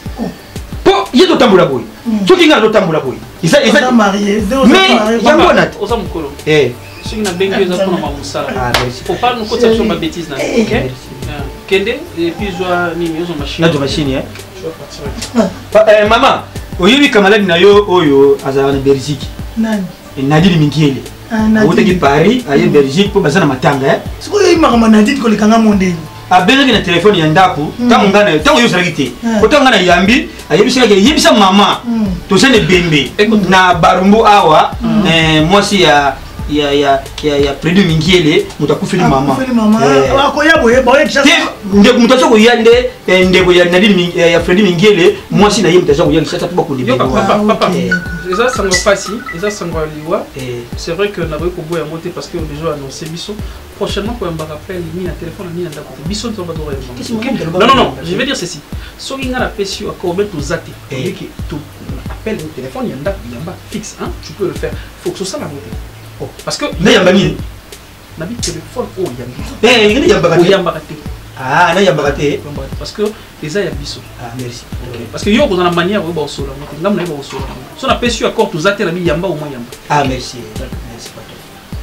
Po, yezo tambola boy. Ce qui est tamboula boy. Ils sont mariés. Mais il y a un bon at. Aux hommes colons. Eh. Ce qui n'a bien que les enfants n'ont pas ça. Faut pas nous compter sur ma bêtise là. Ok. Kende et puis je ni mieux sur machine. Na de machine hein. Eh maman, oyebi kamaladi na yo oyo azala na Belgique. Nani? Et Nadine Minkiele. Ah Nadine. Ote ki Paris, aye Belgique pour bazana matanga hein. Siko yo imaka Nadine ko lekanga mondeli. Abelaki na téléphone ya ndako tango ngana tango yo salaki te otanga na yambi ayebisa ke yebisa mama to sene bembe na barumbu awa eh mwasi ya ya ya ya ya Fredo Mingiele mutakufeli mama kufeli mama akoya boye boye kisha ndeko mutacho ko yande ndeko ya Nadine ya Fredo Mingiele mwasi na yembe tacho ko yande sasa tuba ko libe papa papa ça ça va pas si et ça ça va liwa c'est vrai que na ko boya monter parce que déjà annoncé biso prochainement quand on va rappeler ni na téléphone ni na ndako biso to ba do non non non je vais dire ceci so qui ngala pesio akobe to zate et que tu appelles au téléphone y a ndako yamba fixe hein tu peux le faire faut que ça la monter oh parce que na yamba ni na bi téléphone oh yamba eh ngani yamba ka yamba te ah na yamba ka te parce que les a biso ah merci parce que yo ko dans la manière ba o sola monter ngam na ba o sola so na pesio accord to zate na bi yamba au moins yamba ah merci merci patron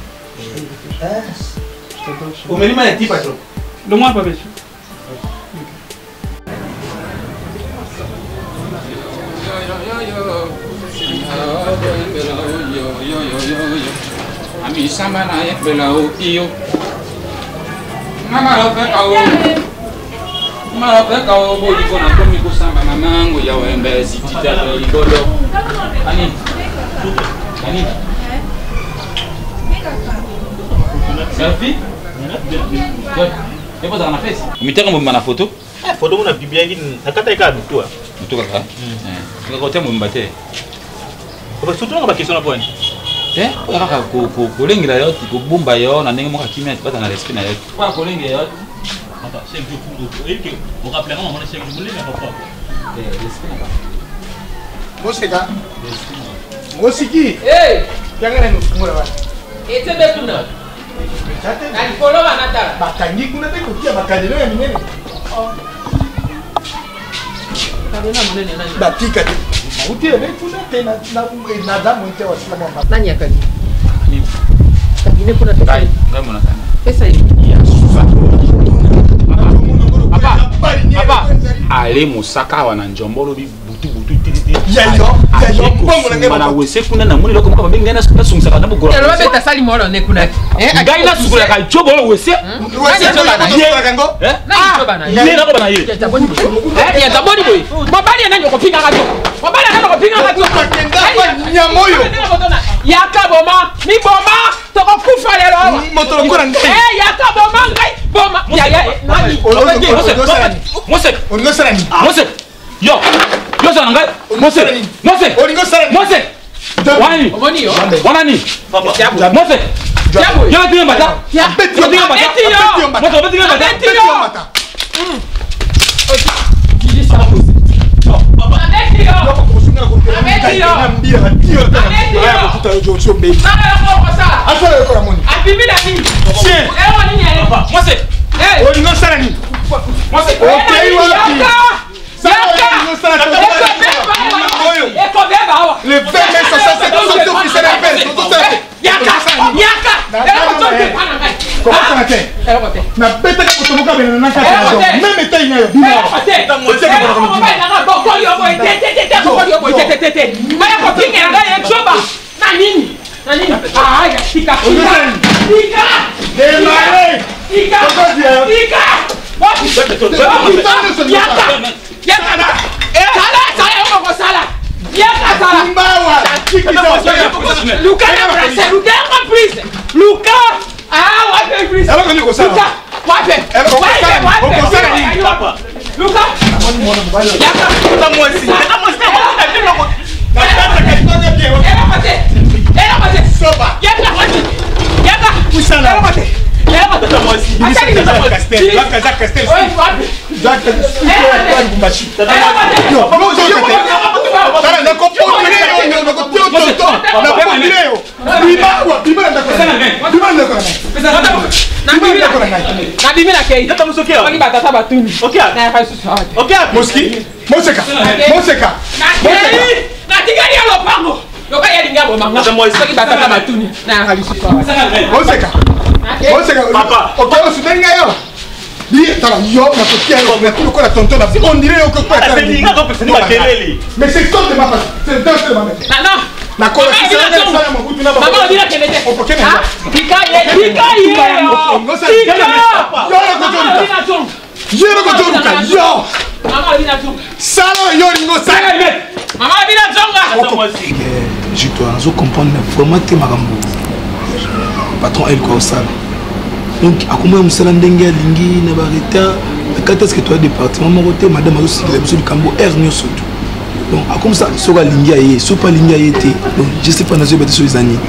eh au menu ma ti patron le moi pas monsieur Ami sama naik belau iyo. Mama lope kau. Mama lope kau bodi kona komi kusamba mamangu ya wembe sitita ligodo. Ani. Ani. Selfie? Depois na face. Umitaka mumba na photo? Eh, photo muna biblia ngini nakata ika mtua. Mtua kaka? Eh. Ngakotea mumbate. Kwa surtout ngaba question na point. Eh, kaka ko ko kolengela yo ko bumba yo na ndenge moka kimia tibata na respect na yo. Kwa kolengela yo. Ata, c'est que pour et que on rappellera on c'est que vous voulez mais pas. Eh, respect na. Moseka. Mosiki. Eh, yangana nukumura ba. Ete betuna. Ani follow anata. Bakangi kuna te kutia bakadelo ya minene. Kadena munene nani? Batika te. Utie le kuna te na na na damu inte wa sila mama. Nani yakani? Ni. Kabine kuna te. Kai, ngai mona kana. Pesa hii. Ya sufa. Papa. Papa. Ale musaka wana njombolo bi butu butu titi. Ya yo, ya yo bongo na ngema. Mana wese kuna na muni loko maka benga na suka sungisa kana bugora. Ya lobe ta sali molo ne kuna. Eh, ngai na sukula ka chobo wese. Wese choba na ye kango. Eh? Na choba na ye. Ye na ko bana ye. Ya taboni boy. Eh, ya taboni boy. Mobali na nyoko pinga kato. Mobali na nyoko pinga kato. Nyamoyo. Ya kaboma, mi boma, to ko kufa lelo. Motoro kora ngai. Eh, ya kaboma ngai. Boma. Ya ya. Nani? Mose. Olingo sarani. Mose. Yo. Yo sana ngai. Mose. Mose. Olingo sarani. Mose. Wani. Omoni yo. Wanani. Papa. Mose. Yo va tenir bata. Ya. Beti yo tenir bata. Beti yo bata. Moi beti yo bata. Beti yo bata. Dis ça aussi. Non, papa. Beti yo. Yo ko sunga ko. Beti yo. Mbira tio ta. Aya ko tuta yo so be. Mama yo ko ça. Asa yo ko ramoni. Abibi na ni. Chien. Eh woni ni ale. Moi c'est. Eh. Woni no sala ni. Moi c'est. Okay wapi. Le vingt mai soixante-sept, sorti officiel appel. Yaka, Yaka. Comment ça va faire? Na bête ka kutomoka bena na kata na donc même état ina yo bina. Moi c'est ko ko bina. Boko yo boy te te te te boko yo boy te te te. Maya ko tinga na ya choba. Na nini? Na nini? Ah ya tika tika. Tika. Démarrer. Tika. Tika. Yaka. Yaka. Eh, sala, sala ko sala. Yaka sala. Mbawa. Luka na brasa, Luka en plus. Luka. Ah, ouais, plus. Alors qu'on est comme ça. Luka. Ouais, elle va faire. On va faire papa. Luka. Yaka. C'est moi aussi. C'est moi aussi. Elle va passer. Elle va passer. Soba. Yaka. Yaka. Où ça là? Elle va passer. Elle va passer. C'est moi aussi. C'est Jacques Castel. Jacques Castel. Ouais, ouais. Jacques Castel. Elle va passer. Elle va passer. Non, non, Sala na koponi leo na kopio toto na koponi leo biba wa biba na kona biba na kona na biba na kona na biba na kei tata musokia wani batata batuni okay na fa susu okay moski moseka moseka na tigani ya lopango yoka ya lingabo manga na moisi ki batata batuni na fa susu moseka moseka papa okay osudenga yo Dis, yo, na kotia yo, na tout le corps à tonton, on dirait que quoi ça dit. Mais c'est comme de ma part, c'est dans ce moment. Non, non. Na kola c'est ça na mo kutu na ba. Maman on dirait qu'elle était. OK, ah, Pika ye, Pika ye. Non ça. Yo na koto. Yo na koto. Yo. Maman vina zonga. Salo yo ngo sala. Maman vina zonga. Je dois zo comprendre vraiment que makambo. Patron elle quoi ça. Donc, à comment on s'est rendu à Lingui, Nabarita, quand est-ce que tu as département, Maroté, Madame Aroussi, la mission du Cambo, Ernio surtout. Donc, à comme ça, sur la Lingui aïe, sur pas Lingui aïe, donc je sais pas, je vais sur les années.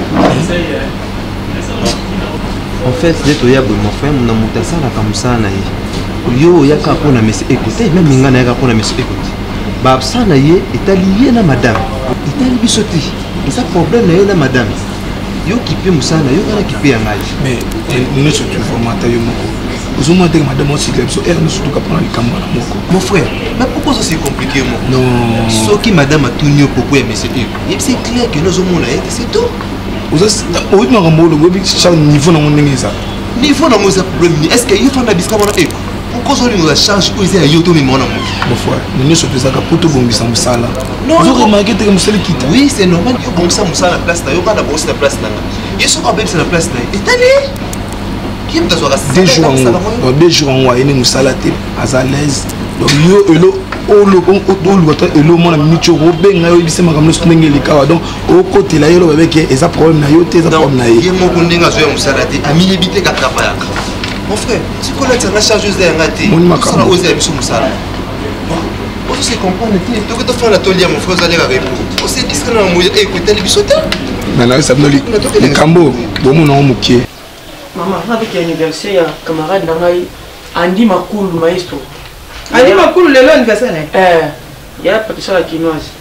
En fait, c'est toi, mon frère, mon amour, ça, là, comme ça, naïe. Yo, ya kapon na messe écouter, même Minga na kapon na messe écouter. Bab ça naïe, est allié na madame. Est allié bisoté. Et ça problème naïe na madame. Yo qui peut musana yo kana qui peut yangai mais nous sommes tu formata yo moko ozoma te madame aussi que so elle nous surtout ka prendre le cambo na moko mon frère mais pourquoi ça c'est compliqué moi non so qui madame a tout nyo popo ya monsieur et c'est clair que nous omona c'est tout oza o ina ka molo gobi cha niveau na ndenge ça niveau na mo ça problème est-ce que yo fanda biska bona eko pourquoi ça nous a charge ou c'est yo to mi mona mo mon frère nous sommes ça ka poto bombisa musala vous remarquez que musala quitte oui c'est normal yo bombisa musala place ta yo kana bombisa la place na yo so ka bombisa la place na et allez qui me doit deux jours en deux jours en wa ene musala te à l'aise donc yo elo o lo o lo to elo mona micho robenga yo bise makamno ndenge likawa donc au côté la yo lo avec et ça problème na yo te ça problème na yo ye moko ndenge zo ya musala te ami ebite ka trapa yaka mon frère tu connais la chargeuse de ngati ça na oser biso musala on se comprend tu tu que tu fais la tolia mon frère aller répondre on s'est dit que na moya écouter les bisoté na na ça noli le cambo bomo na mukie maman avec l'anniversaire ya camarade na ngai Andi Makulu maestro Andi Makulu lelo anniversaire eh ya patisa la kinoise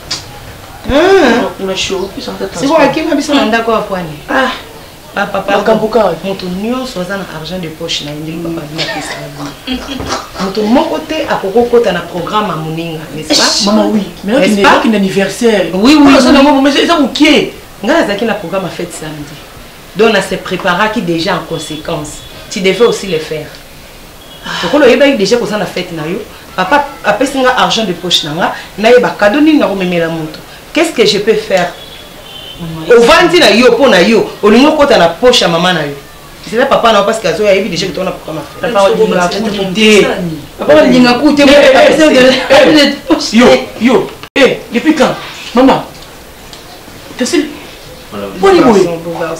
ah una show puis ça c'est quoi qui m'a bisa nda kwa pwani ah papa papa kambuka moto nyonso aza na argent de poche na ndeli papa bina pesa moto moko te akoko kota na programme amuninga n'est-ce pas maman oui mais là qui est anniversaire oui oui ça na maman mais ça OK ngala zaki na programme a fête samedi donc on s'est préparé qui déjà en conséquence tu devais aussi le faire donc on a déjà qu'on a fête na yo papa a payé argent de poche na nga na yeba cadeau ni na ko memela moto qu'est-ce que je peux faire au venti na yo pour na yo au lingo kota na poche à maman na yo c'est là papa na parce que azo yebi déjà que on a programme a faire papa dinga kuté papa dinga kuté yo yo eh depuis quand maman c'est bon il boy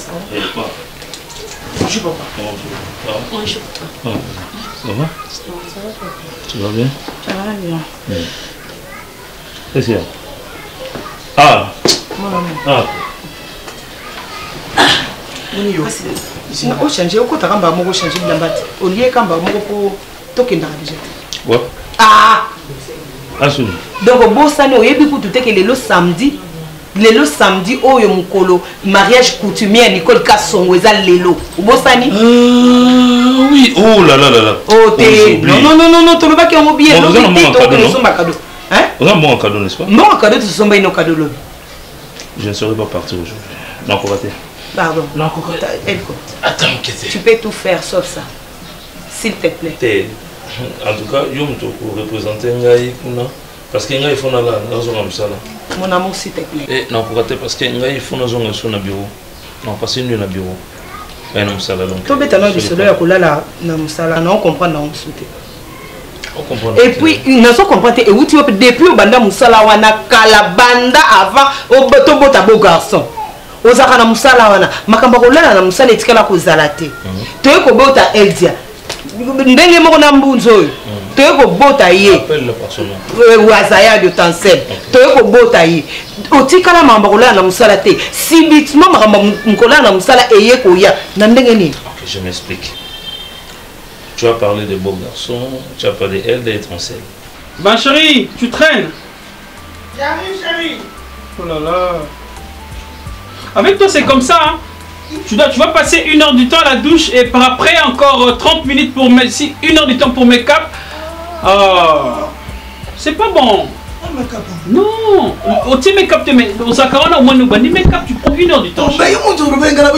bonjour papa bonjour ça va tu vas bien ça va bien c'est ça ah ah au changer au côté kamba moko changer bilamba au lieu kamba moko po tokenda déjà ouais ah asuni donc bosani oyebi kutu te que lelo samedi lelo samedi oyo mukolo mariage coutumier Nicole Kasongo eza lelo bosani oui oh là là là là oh te non non non non non to ba ki on bien non to to somba cadeau hein on a un bon cadeau n'est-ce pas bon cadeau to somba ino cadeau lo je ne serai pas parti aujourd'hui non pour rater pardon non pour attends tu peux tout faire sauf ça s'il te plaît en tout cas yo mto pour représenter ngai kuna parce que ngai fona la nazo na msala mon amour s'il te plaît eh non pour rater parce que ngai fona zonga sur na bureau non parce que nous na bureau et na msala donc to beta na bisolo ya kolala na msala na on comprend na on sauter on comprend et puis na so comprendre et outi depuis banda msala wana kala banda avant au to bota beau garçon ozaka na msala wana makamba kolala na msala etikala kozala te to ko bota eldia ndenge moko na mbunzo oyo toye kobota ye wazaya de tansel toye kobota ye otikala makambo kolala na mosala te subitement makambo kolala na mosala eye koya na ndenge nini je m'explique. Tu as parlé de beaux garçons, tu as parlé d'elle, d'être en selle. Ben chérie, tu traînes. J'arrive chérie. Oh là là. Avec toi c'est comme ça hein. Tu, dois, tu vas passer une heure du temps à la douche et par après encore trente minutes pour mes... Si, une heure du temps pour make-up. Oh, c'est pas bon. Non, au petit make-up, au Sakarana, au moins nous bandi make-up, tu prends une heure du temps. Non,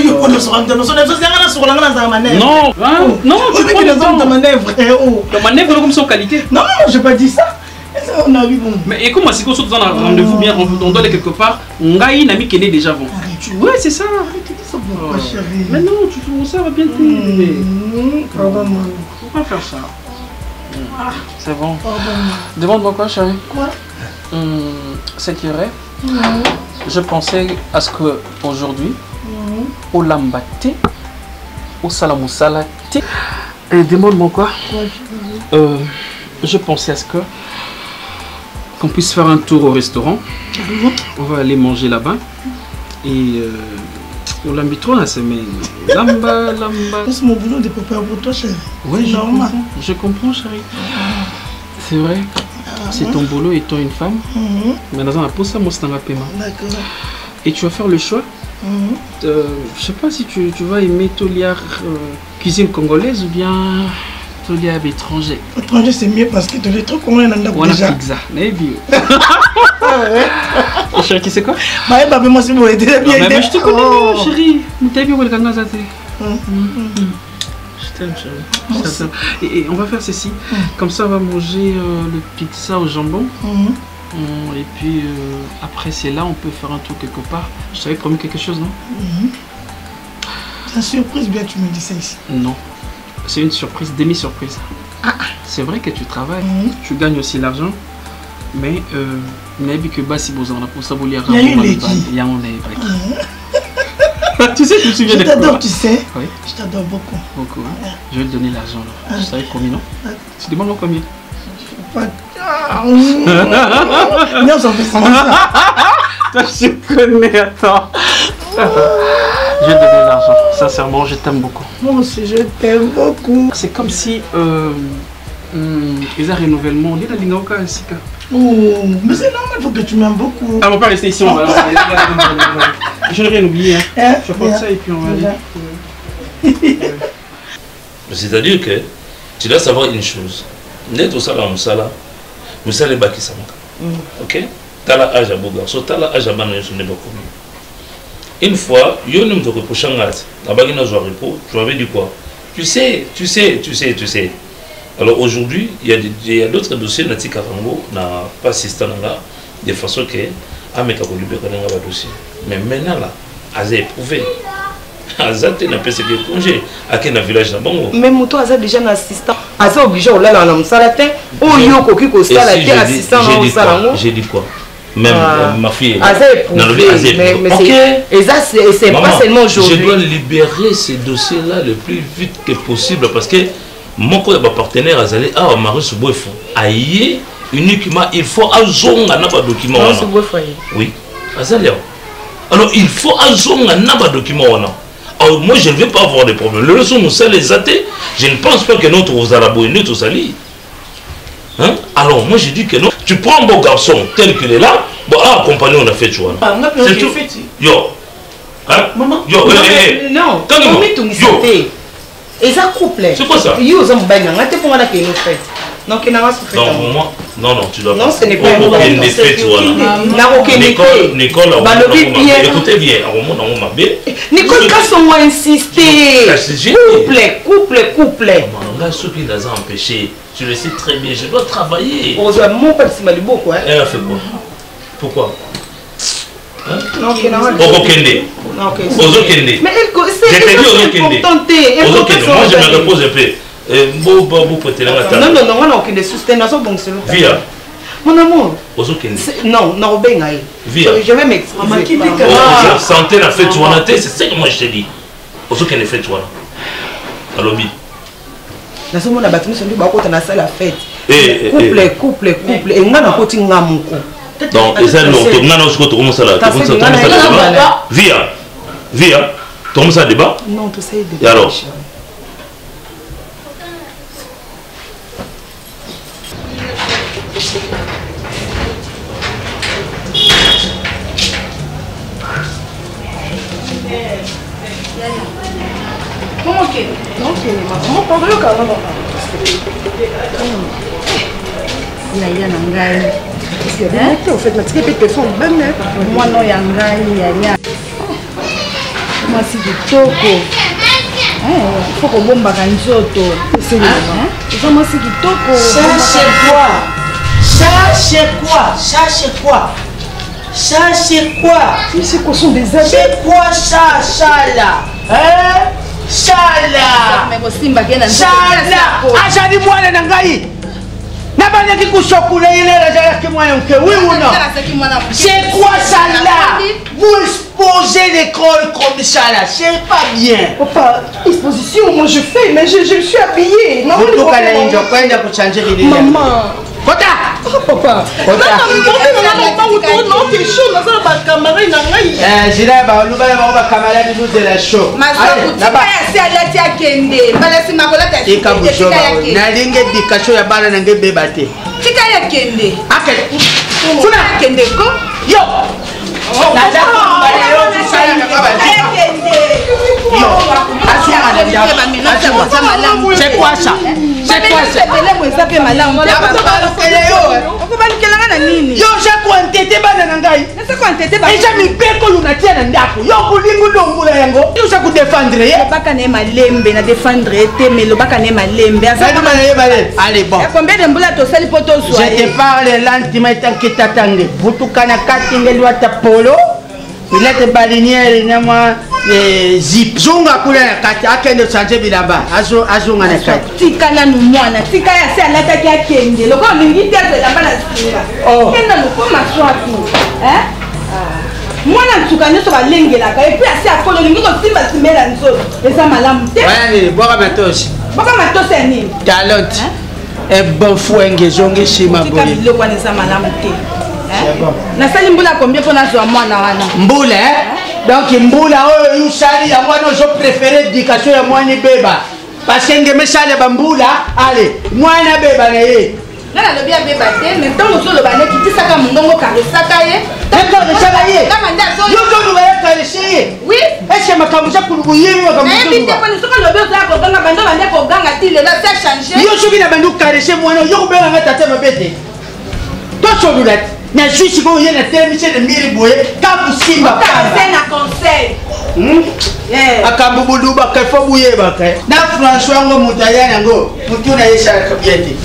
non, tu prends le temps. Ta manœuvre, ta manœuvre comme son qualité. Non, non, j'ai pas dit ça. Mais et comment c'est qu'on saute dans un rendez-vous bien, on doit aller quelque part. Ngaï n'a mis qu'elle est déjà bon. Ouais, c'est ça. Oh. Mais non, tu trouves ça va bien te mmh, pourquoi faire ça? Ah, c'est bon. Demande-moi quoi, chérie? Quoi? Hum, c'est qu'il y aurait. Mmh. Je pensais à ce que aujourd'hui, mmh. au lambate, au salamusala, et demande-moi quoi? Quoi euh, je pensais à ce que qu'on puisse faire un tour au restaurant. Mmh. On va aller manger là-bas. Et euh, on l'a mis trop la semaine. Lamba, lamba. C'est mon boulot de préparer pour toi, chérie. Oui, je normal. comprends. Je comprends, chérie. C'est vrai. C'est ton boulot étant une femme. Mm-hmm. Mais dans un peu ça, moi, c'est un paiement. D'accord. Et tu vas faire le choix. Mm-hmm. euh, je sais pas si tu, tu vas aimer Tolia euh, cuisine congolaise ou bien Tolia étranger. Étranger, c'est mieux parce que tu les trucs congolais on a déjà. Pizza. Mais bien. Et chérie, qui c'est quoi? Bah, bah, moi, c'est bon, elle était bien. Mais je te connais oh. bien, chérie. Tu bien où le Kanga Zate. Je t'aime, chérie. Et, et on va faire ceci. Mm. Comme ça, on va manger euh, le pizza au jambon. Mm. Mm, et puis, euh, après, c'est là, on peut faire un tour quelque part. Je t'avais promis quelque chose, non? Mm. C'est une surprise, bien, tu me dis ça ici. Non. C'est une surprise, demi-surprise. Ah. C'est vrai que tu travailles. Mm. Tu gagnes aussi l'argent. Mais euh, que Bassi Bozan pour ça voulait il y a eu les qui il y a un tu sais, tu me souviens de quoi? Je t'adore, tu sais. Oui. Je t'adore beaucoup. Beaucoup. Hein? Ouais. Je vais te donner l'argent. Ah. Je savais combien, non? Ah. Tu demandes combien? Pas... Non, ça fait ça. Toi, je connais, attends. Je vais te donner l'argent. Sincèrement, je t'aime beaucoup. Moi aussi, je t'aime beaucoup. C'est comme si... Euh, hum, ils ont renouvellement. On dit la Lingaoka ainsi que... Oh, mais c'est normal, il faut que tu m'aimes beaucoup. Ah, on va pas rester ici, on va. Je n'ai rien oublié. Hein. Hein? Je vais prendre ça et puis on va aller. C'est-à-dire que tu dois savoir une chose. Net au salaire, Moussala, Moussala est baki samaka. Ok? Tu as l'âge à beau garçon, tu as l'âge à banon, ce n'est pas commun. Une fois, yo ne me reproche en gâte. La bague n'a pas repos. Tu m'avais dit quoi? Tu sais, tu sais, tu sais, tu sais. Alors aujourd'hui, il y a d'autres dossiers na tika rango na pas assistant là de façon que ameka ko libérer nga ba dossier. Mais maintenant là, Aza éprouvé. Aza te na pese que congé à quel village na bango. Mais moto Aza déjà un assistant. Aza obligé on là na musala te. O yo ko ki ko sala te assistant na musala ngo. J'ai dit quoi? Même ah. ma fille. Aza éprouvé. Mais, mais okay. Et ça c'est pas seulement aujourd'hui. Je dois libérer ces dossiers là le plus vite que possible parce que mon partenaire a dit ah Marie Souboufo aïe uniquement il faut azonga na ba document wana oui azalia alors il faut azonga na ba document wana moi je ne vais pas avoir de problème. Le leçon nous les athées, je ne pense pas que notre aux arabes nous tous ali. Hein? Alors moi je dis que non. Tu prends un beau garçon tel qu'il est là, bon ah accompagné on a fait tu vois. C'est tout. Yo. Hein? Maman. Yo. Non. Yo. Et ça couple. C'est quoi ça? Yo ça me bagne. On a été pour moi là que nous fait. Donc il n'a pas souffert. Non pour moi. Non non tu dois. Non ce n'est pas. Aucun effet tu vois. N'a aucun effet. Nicole. Écoutez bien. On m'a on m'a bien. Nicole quand on m'a insisté. Couple couple couple. Là ce qui les a empêchés. Tu le sais très bien. Je dois travailler. Heureusement pas si mal beaucoup. Elle a fait quoi? Pourquoi? Non, ok, non. Ozo Kende. Ozo Kende. Mais elle, c'est important. Ozo Kende. Moi, je me repose un peu. Bon, bon, bon, peut-être. Non, non, non, on a aucune soustenance. Bon, c'est le Via. Mon amour. Ozo Kende. Non, non, ben, Via. Je vais m'excuser. Santé la fête Touana, c'est ce que moi je te dis. Ozo Kende fait Touana. À l'objet. Dans ce moment, on a battu sur lui, on a fait la fête. Couple, couple, couple. Et on a côté Ngamuko. Donc, et ça, non, tu as aussi comment ça là? Tu commences à débat? Via, via, tu commences à débat? Non, tu sais débat. Et alors? Comment que? Non, comment parler au Canada? Yaya Nangai. En fait, ma petite téléphone, même moi non Yangai, Yaya. Moi c'est du toko. Il faut qu'on bombe à Kanjoto. C'est ça, moi c'est du toko. Cherchez quoi? Cherchez quoi? Cherchez quoi? Cherchez quoi? C'est quoi sont des amis? C'est quoi ça, ça là? Hein? Chala! Chala! Acha ni mwana na ngai. Nabanya kikusokula ile la jala kimwana mke. Oui ou non? C'est quoi ça là? Vous exposez l'école comme ça là, c'est pas bien. Papa, exposition, moi je fais, mais je, je me suis habillée. Non, vous toquez la ligne, je vais pour changer l'idée. Maman. Kota! Oh papa. Kota! Non, non, non, c'est chaud, dans un camarade na ngai. Eh, jira ba luba ba ba camarade nous de la show. Là-bas. Kende balasi makola ta tika bushoba na linge dikasho ya bana nange bebate tika ya kende akele kuna kende ko yo na ja ko mbale yo tsaya na baba kende yo asuma na ja asuma c'est quoi ça c'est quoi ça bele mo zape malamu ya ba ba kele yo okubanikela na nini yo ja ko ntete bana na ngai nasa ko ntete ba eja mipeko lunatia na ndako yo kulingu ndongula yango yo sa ku défendre ye baka ne malembe na défendre te mais lo baka ne malembe asa ko malembe bale allez bon combien de mbula to sali poto zo je te parle lentement tant que t'attendais butukana katingeli wata polo ilete baliniere na mwa zip zunga kule na kati akende changer bilamba azo azunga na kati tika na mwana tika ya se alata ki akende loko lingi te bilamba na singa oh kenda loko maswatu hein mwana ntuka nyonso balengelaka epuis asi akolo lingi kosimba simela nzoto eza malamu te wayani boka matosi boka matosi ya nini talot bon fwenge zonge shima boye biloko wana eza malamu te nasali mbula combien mpo nazwa mwana wana mbula donc mbula oyo yusali yango wana ozo préféré éducation ya mwana beba parce que ngeme sali bambula ale mwana beba na ye nga nalobi abeba te mais ntango ozoloba ne kitisaka mongongo karesaka ye karesaka ye yozoluba ye karese ye oui ese makambo za kulubu yebi makambosoki olobi ozala koganga bando bande koganga ti lelo asa change yo soki na bando karese mwana yo kobenganga tata mabe te tosolula te na zwi sikoyo ye na telemise na mbiri boye kakusimba na conseil akambo budubaka fo buyebaka na françois yango moto aya yango motu na ye salaka bien te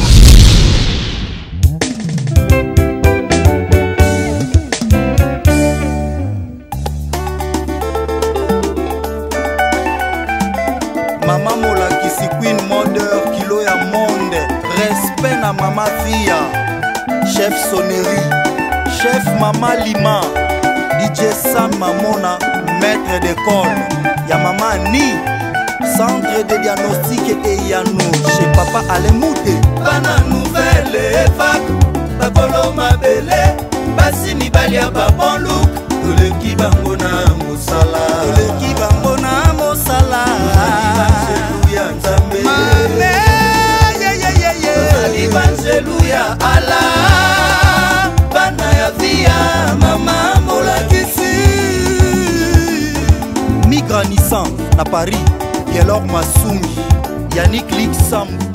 Mama molakisi Queen Modeur kilo ya monde respect na mama Via chef sonnerie chef Mama Lima D J Sam Mamona maître d'école ya mama Ni centre de diagnostic et Yano chez papa Alemouté bana nouvelle époque bakolo mabele basi mibali ya babon look toleki bango na mosala toleki bango na mosala cent na Paris Gelor Masumi Yannick Lik Sambu